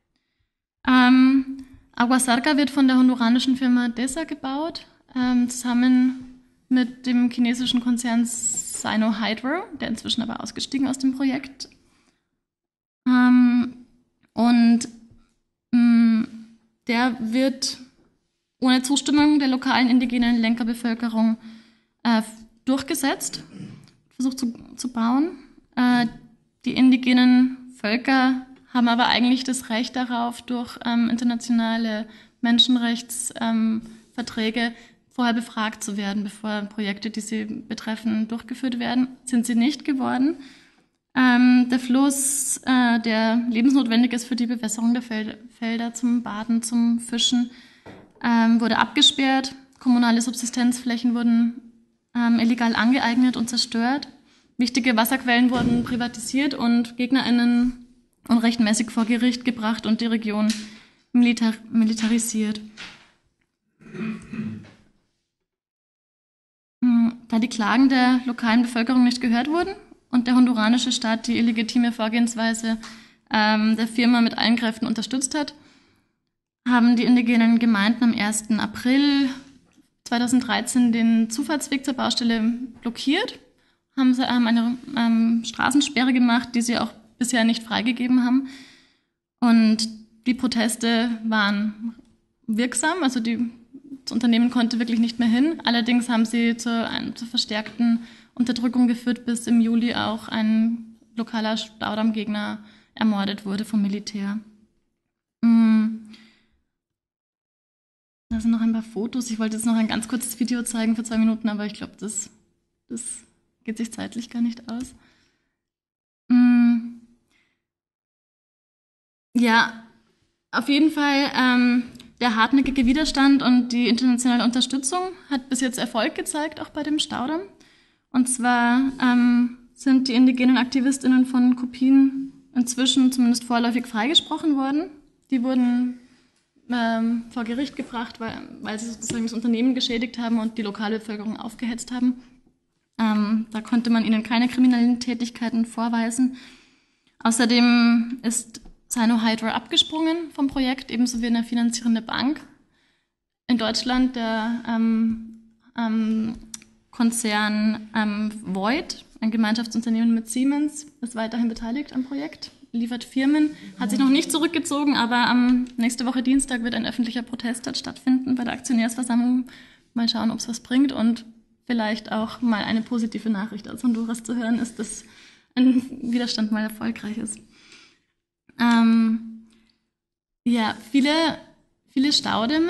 Ähm, Aguasarca wird von der honduranischen Firma DESA gebaut, ähm, zusammen mit dem chinesischen Konzern Sino-Hydro, der inzwischen aber ausgestiegen aus dem Projekt. Ähm, und mh, der wird ohne Zustimmung der lokalen indigenen Lenca-Bevölkerung äh, durchgesetzt, versucht zu, zu bauen. Äh, die indigenen Völker haben aber eigentlich das Recht darauf, durch ähm, internationale Menschenrechtsverträge ähm, vorher befragt zu werden, bevor Projekte, die sie betreffen, durchgeführt werden. Sind sie nicht geworden. Ähm, der Fluss, äh, der lebensnotwendig ist für die Bewässerung der Fel- Felder zum Baden, zum Fischen, ähm, wurde abgesperrt. Kommunale Subsistenzflächen wurden ähm, illegal angeeignet und zerstört. Wichtige Wasserquellen wurden privatisiert und GegnerInnen unrechtmäßig vor Gericht gebracht und die Region militar- militarisiert. Da die Klagen der lokalen Bevölkerung nicht gehört wurden und der honduranische Staat die illegitime Vorgehensweise ähm, der Firma mit allen Kräften unterstützt hat, haben die indigenen Gemeinden am ersten April zweitausenddreizehn den Zufahrtsweg zur Baustelle blockiert, haben sie ähm, eine ähm, Straßensperre gemacht, die sie auch bisher nicht freigegeben haben. Und die Proteste waren wirksam, also die, das Unternehmen konnte wirklich nicht mehr hin. Allerdings haben sie zur, ein, zur verstärkten Unterdrückung geführt, bis im Juli auch ein lokaler Staudammgegner ermordet wurde vom Militär. Da sind noch ein paar Fotos. Ich wollte jetzt noch ein ganz kurzes Video zeigen für zwei Minuten, aber ich glaube, das, das geht sich zeitlich gar nicht aus. Ja, auf jeden Fall ähm, der hartnäckige Widerstand und die internationale Unterstützung hat bis jetzt Erfolg gezeigt, auch bei dem Staudamm. Und zwar ähm, sind die indigenen AktivistInnen von Kopien inzwischen zumindest vorläufig freigesprochen worden. Die wurden ähm, vor Gericht gebracht, weil, weil sie sozusagen das Unternehmen geschädigt haben und die lokale Bevölkerung aufgehetzt haben. Ähm, da konnte man ihnen keine kriminellen Tätigkeiten vorweisen. Außerdem ist Sino-Hydro abgesprungen vom Projekt, ebenso wie eine finanzierende Bank. In Deutschland der ähm, ähm, Konzern ähm, Voith, ein Gemeinschaftsunternehmen mit Siemens, ist weiterhin beteiligt am Projekt, liefert Firmen, hat sich noch nicht zurückgezogen, aber am nächste Woche Dienstag wird ein öffentlicher Protest dort stattfinden bei der Aktionärsversammlung. Mal schauen, ob es was bringt und vielleicht auch mal eine positive Nachricht aus Honduras zu hören ist, dass ein Widerstand mal erfolgreich ist. Ähm, ja, viele, viele Staudämme,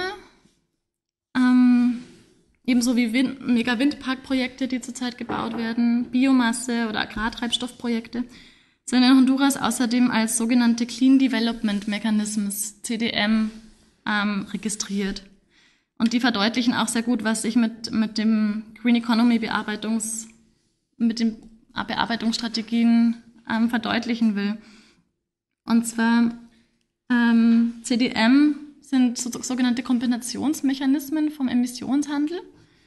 ähm, ebenso wie Wind, Mega-Windparkprojekte, die zurzeit gebaut werden, Biomasse- oder Agrartreibstoffprojekte, sind in Honduras außerdem als sogenannte Clean Development Mechanisms, C D M, ähm, registriert. Und die verdeutlichen auch sehr gut, was ich mit, mit dem Green Economy Bearbeitungs, mit den Bearbeitungsstrategien ähm, verdeutlichen will. Und zwar ähm, C D M sind so, sogenannte Kompensationsmechanismen vom Emissionshandel.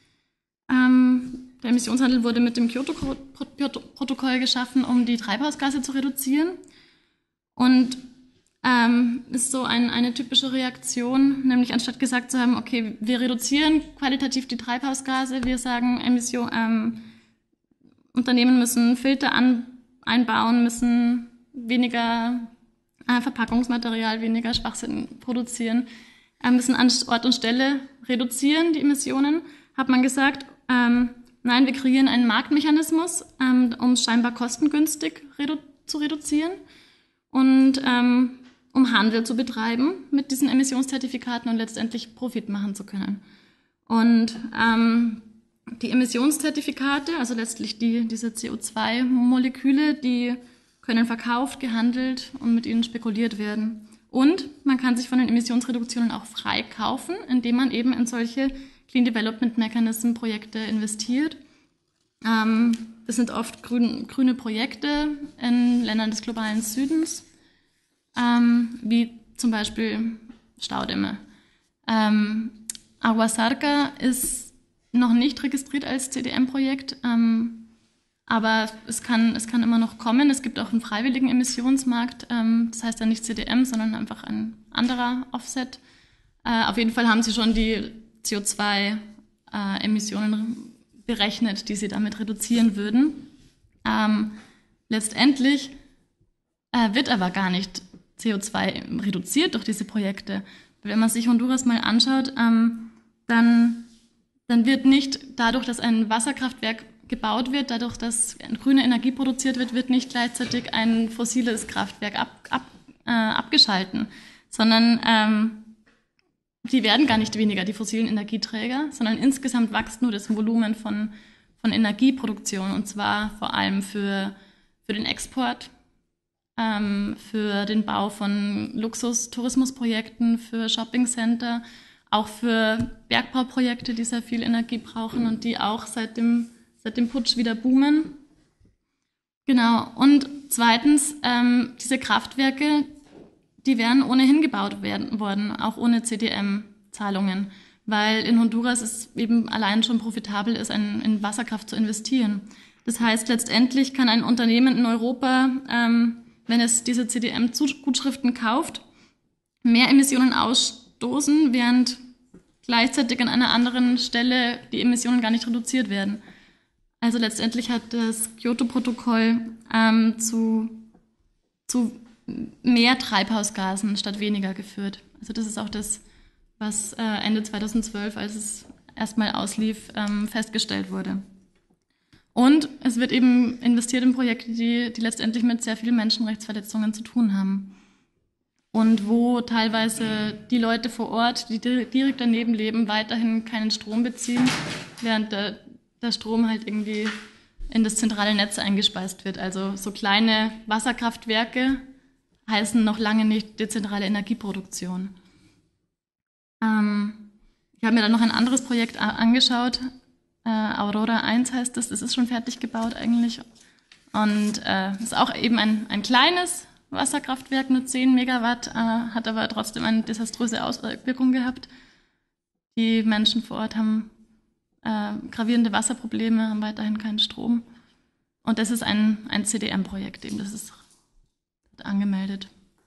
Ähm, der Emissionshandel wurde mit dem Kyoto-Protokoll geschaffen, um die Treibhausgase zu reduzieren. Und ähm, ist so ein, eine typische Reaktion, nämlich anstatt gesagt zu haben, okay, wir reduzieren qualitativ die Treibhausgase, wir sagen, Emission, ähm, Unternehmen müssen Filter an, einbauen, müssen weniger äh, Verpackungsmaterial, weniger Schwachsinn produzieren, äh, müssen an Ort und Stelle reduzieren, die Emissionen, hat man gesagt, ähm, nein, wir kreieren einen Marktmechanismus, ähm, um es scheinbar kostengünstig redu- zu reduzieren und ähm, um Handel zu betreiben mit diesen Emissionszertifikaten und letztendlich Profit machen zu können. Und ähm, die Emissionszertifikate, also letztlich die, diese C O zwei Moleküle, die können verkauft, gehandelt und mit ihnen spekuliert werden. Und man kann sich von den Emissionsreduktionen auch frei kaufen, indem man eben in solche Clean Development Mechanism Projekte investiert. Ähm, das sind oft grün, grüne Projekte in Ländern des globalen Südens, ähm, wie zum Beispiel Staudämme. Ähm, Aguasarca ist noch nicht registriert als C D M-Projekt, ähm, aber es kann, es kann immer noch kommen. Es gibt auch einen freiwilligen Emissionsmarkt, ähm, das heißt ja nicht C D M, sondern einfach ein anderer Offset. Äh, auf jeden Fall haben sie schon die C O zwei Emissionen berechnet, die sie damit reduzieren würden. Ähm, letztendlich äh, wird aber gar nicht C O zwei reduziert durch diese Projekte. Wenn man sich Honduras mal anschaut, ähm, dann, dann wird nicht dadurch, dass ein Wasserkraftwerk gebaut wird, dadurch, dass grüne Energie produziert wird, wird nicht gleichzeitig ein fossiles Kraftwerk ab, ab, äh, abgeschalten, sondern ähm, die werden gar nicht weniger, die fossilen Energieträger, sondern insgesamt wächst nur das Volumen von, von Energieproduktion, und zwar vor allem für, für den Export, ähm, für den Bau von Luxus-Tourismusprojekten, für Shoppingcenter, auch für Bergbauprojekte, die sehr viel Energie brauchen und die auch seit dem, seit dem Putsch wieder boomen. Genau, und zweitens, ähm, diese Kraftwerke, die wären ohnehin gebaut werden, worden, auch ohne C D M-Zahlungen, weil in Honduras es eben allein schon profitabel ist, in, in Wasserkraft zu investieren. Das heißt, letztendlich kann ein Unternehmen in Europa, ähm, wenn es diese C D M-Gutschriften kauft, mehr Emissionen ausstoßen, während gleichzeitig an einer anderen Stelle die Emissionen gar nicht reduziert werden. Also letztendlich hat das Kyoto-Protokoll ähm, zu, zu mehr Treibhausgasen statt weniger geführt. Also das ist auch das, was äh, Ende zweitausendzwölf, als es erstmal auslief, ähm, festgestellt wurde. Und es wird eben investiert in Projekte, die, die letztendlich mit sehr vielen Menschenrechtsverletzungen zu tun haben. Und wo teilweise die Leute vor Ort, die direkt daneben leben, weiterhin keinen Strom beziehen, während der, der Strom halt irgendwie in das zentrale Netz eingespeist wird. Also so kleine Wasserkraftwerke heißen noch lange nicht dezentrale Energieproduktion. Ähm, ich habe mir dann noch ein anderes Projekt angeschaut. Äh, Aurora eins heißt das. Das ist schon fertig gebaut eigentlich. Und äh, ist auch eben ein, ein kleines Wasserkraftwerk mit zehn Megawatt, äh, hat aber trotzdem eine desaströse Auswirkung gehabt. Die Menschen vor Ort haben äh, gravierende Wasserprobleme, haben weiterhin keinen Strom. Und das ist ein, ein C D M-Projekt eben. Das ist angemeldet.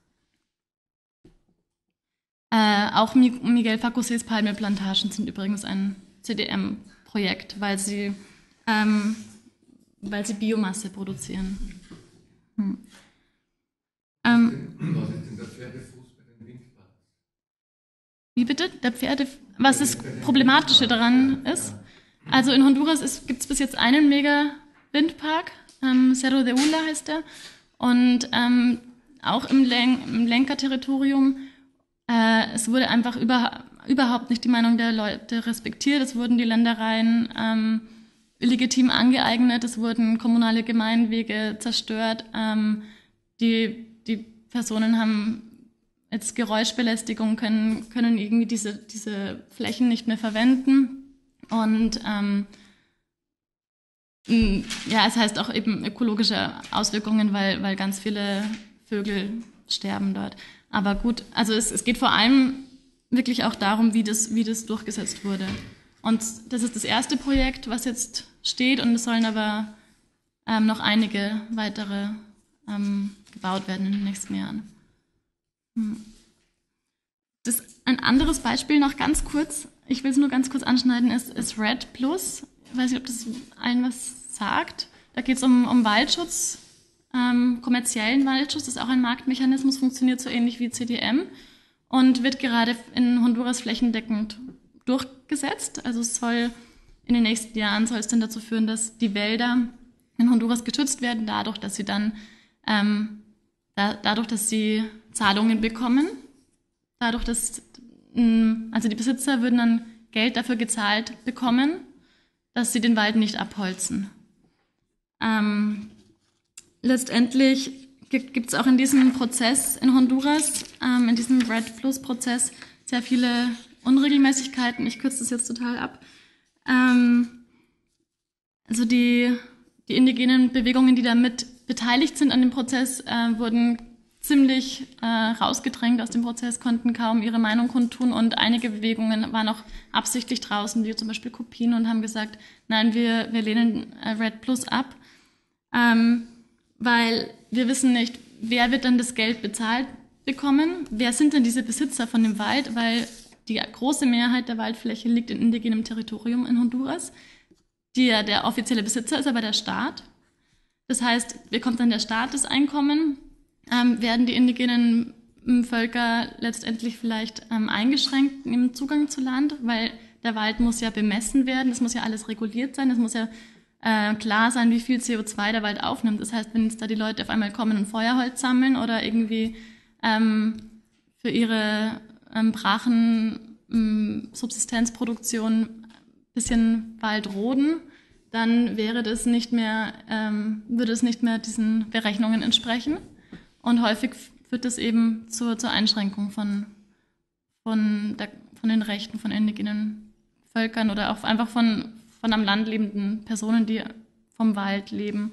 Äh, auch Miguel Facusés Palmölplantagen sind übrigens ein C D M-Projekt, weil sie, ähm, weil sie Biomasse produzieren. Hm. Ähm, was ist denn der Pferdefuß bei den Windparks? Wie bitte? Der Pferde, was das Problematische daran ist? Also in Honduras gibt es bis jetzt einen Mega-Windpark, ähm, Cerro de Ula heißt der. Und ähm, auch im, Len im Lenkerterritorium, äh, es wurde einfach über, überhaupt nicht die Meinung der Leute respektiert. Es wurden die Ländereien ähm, illegitim angeeignet, es wurden kommunale Gemeinwege zerstört. Ähm, die, die Personen haben jetzt Geräuschbelästigung, können, können irgendwie diese, diese Flächen nicht mehr verwenden. Und ähm, ja, es heißt auch eben ökologische Auswirkungen, weil, weil ganz viele Vögel sterben dort. Aber gut, also es, es geht vor allem wirklich auch darum, wie das, wie das durchgesetzt wurde. Und das ist das erste Projekt, was jetzt steht, und es sollen aber ähm, noch einige weitere ähm, gebaut werden in den nächsten Jahren. Hm. Das ein anderes Beispiel noch ganz kurz, ich will es nur ganz kurz anschneiden, ist, ist Red Plus. Ich weiß nicht, ob das allen was sagt. Da geht es um, um Waldschutz, ähm, kommerziellen Waldschutz. Das ist auch ein Marktmechanismus, funktioniert so ähnlich wie C D M und wird gerade in Honduras flächendeckend durchgesetzt. Also es soll in den nächsten Jahren soll es dann dazu führen, dass die Wälder in Honduras geschützt werden, dadurch, dass sie dann ähm, da, dadurch, dass sie Zahlungen bekommen, dadurch, dass mh, also die Besitzer würden dann Geld dafür gezahlt bekommen, dass sie den Wald nicht abholzen. Ähm, letztendlich gibt es auch in diesem Prozess in Honduras, ähm, in diesem REDD Plus Prozess, sehr viele Unregelmäßigkeiten. Ich kürze das jetzt total ab. Ähm, also die, die indigenen Bewegungen, die da mit beteiligt sind an dem Prozess, äh, wurden ziemlich äh, rausgedrängt aus dem Prozess, konnten kaum ihre Meinung kundtun und einige Bewegungen waren auch absichtlich draußen, wie zum Beispiel Kopien, und haben gesagt, nein, wir, wir lehnen äh, REDD Plus ab, ähm, weil wir wissen nicht, wer wird dann das Geld bezahlt bekommen, wer sind denn diese Besitzer von dem Wald, weil die große Mehrheit der Waldfläche liegt in indigenem Territorium in Honduras. Die, der offizielle Besitzer ist aber der Staat. Das heißt, bekommt dann der Staat das Einkommen, ähm, werden die indigenen Völker letztendlich vielleicht ähm, eingeschränkt im Zugang zu Land, weil der Wald muss ja bemessen werden, es muss ja alles reguliert sein, es muss ja äh, klar sein, wie viel C O zwei der Wald aufnimmt. Das heißt, wenn jetzt da die Leute auf einmal kommen und Feuerholz sammeln oder irgendwie ähm, für ihre ähm, Brachen ähm, Subsistenzproduktion ein bisschen Wald roden, dann wäre das nicht mehr, ähm, würde es nicht mehr diesen Berechnungen entsprechen. Und häufig führt das eben zur, zur Einschränkung von, von, der, von den Rechten von indigenen Völkern oder auch einfach von, von am Land lebenden Personen, die vom Wald leben.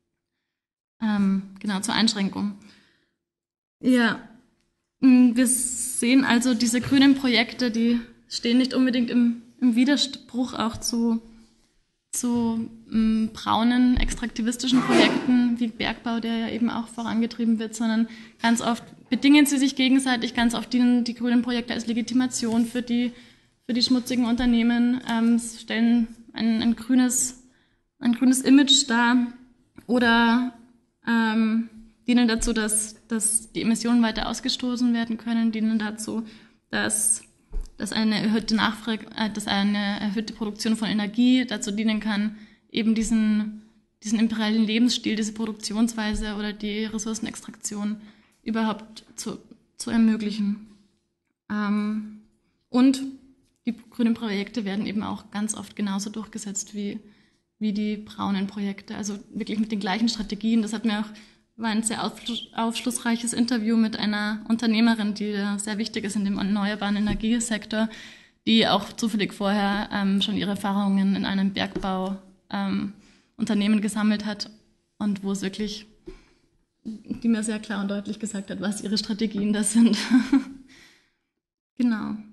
Ähm, genau, zur Einschränkung. Ja, wir sehen also, diese grünen Projekte, die stehen nicht unbedingt im, im Widerspruch auch zu, zu ähm, braunen extraktivistischen Projekten wie Bergbau, der ja eben auch vorangetrieben wird, sondern ganz oft bedingen sie sich gegenseitig, ganz oft dienen die grünen Projekte als Legitimation für die, für die schmutzigen Unternehmen, ähm, stellen ein, ein, grünes, ein grünes Image dar oder ähm, dienen dazu, dass, dass die Emissionen weiter ausgestoßen werden können, dienen dazu, dass, dass eine erhöhte Nachfrage, äh, dass eine erhöhte Produktion von Energie dazu dienen kann, eben diesen, diesen imperialen Lebensstil, diese Produktionsweise oder die Ressourcenextraktion überhaupt zu, zu ermöglichen. Ähm, und die grünen Projekte werden eben auch ganz oft genauso durchgesetzt wie, wie die braunen Projekte, also wirklich mit den gleichen Strategien. Das hat mir auch war ein sehr aufschlussreiches Interview mit einer Unternehmerin, die sehr wichtig ist in dem erneuerbaren Energiesektor, die auch zufällig vorher ähm, schon ihre Erfahrungen in einem Bergbauunternehmen ähm, gesammelt hat und wo es wirklich, die mir sehr klar und deutlich gesagt hat, was ihre Strategien da sind. Genau.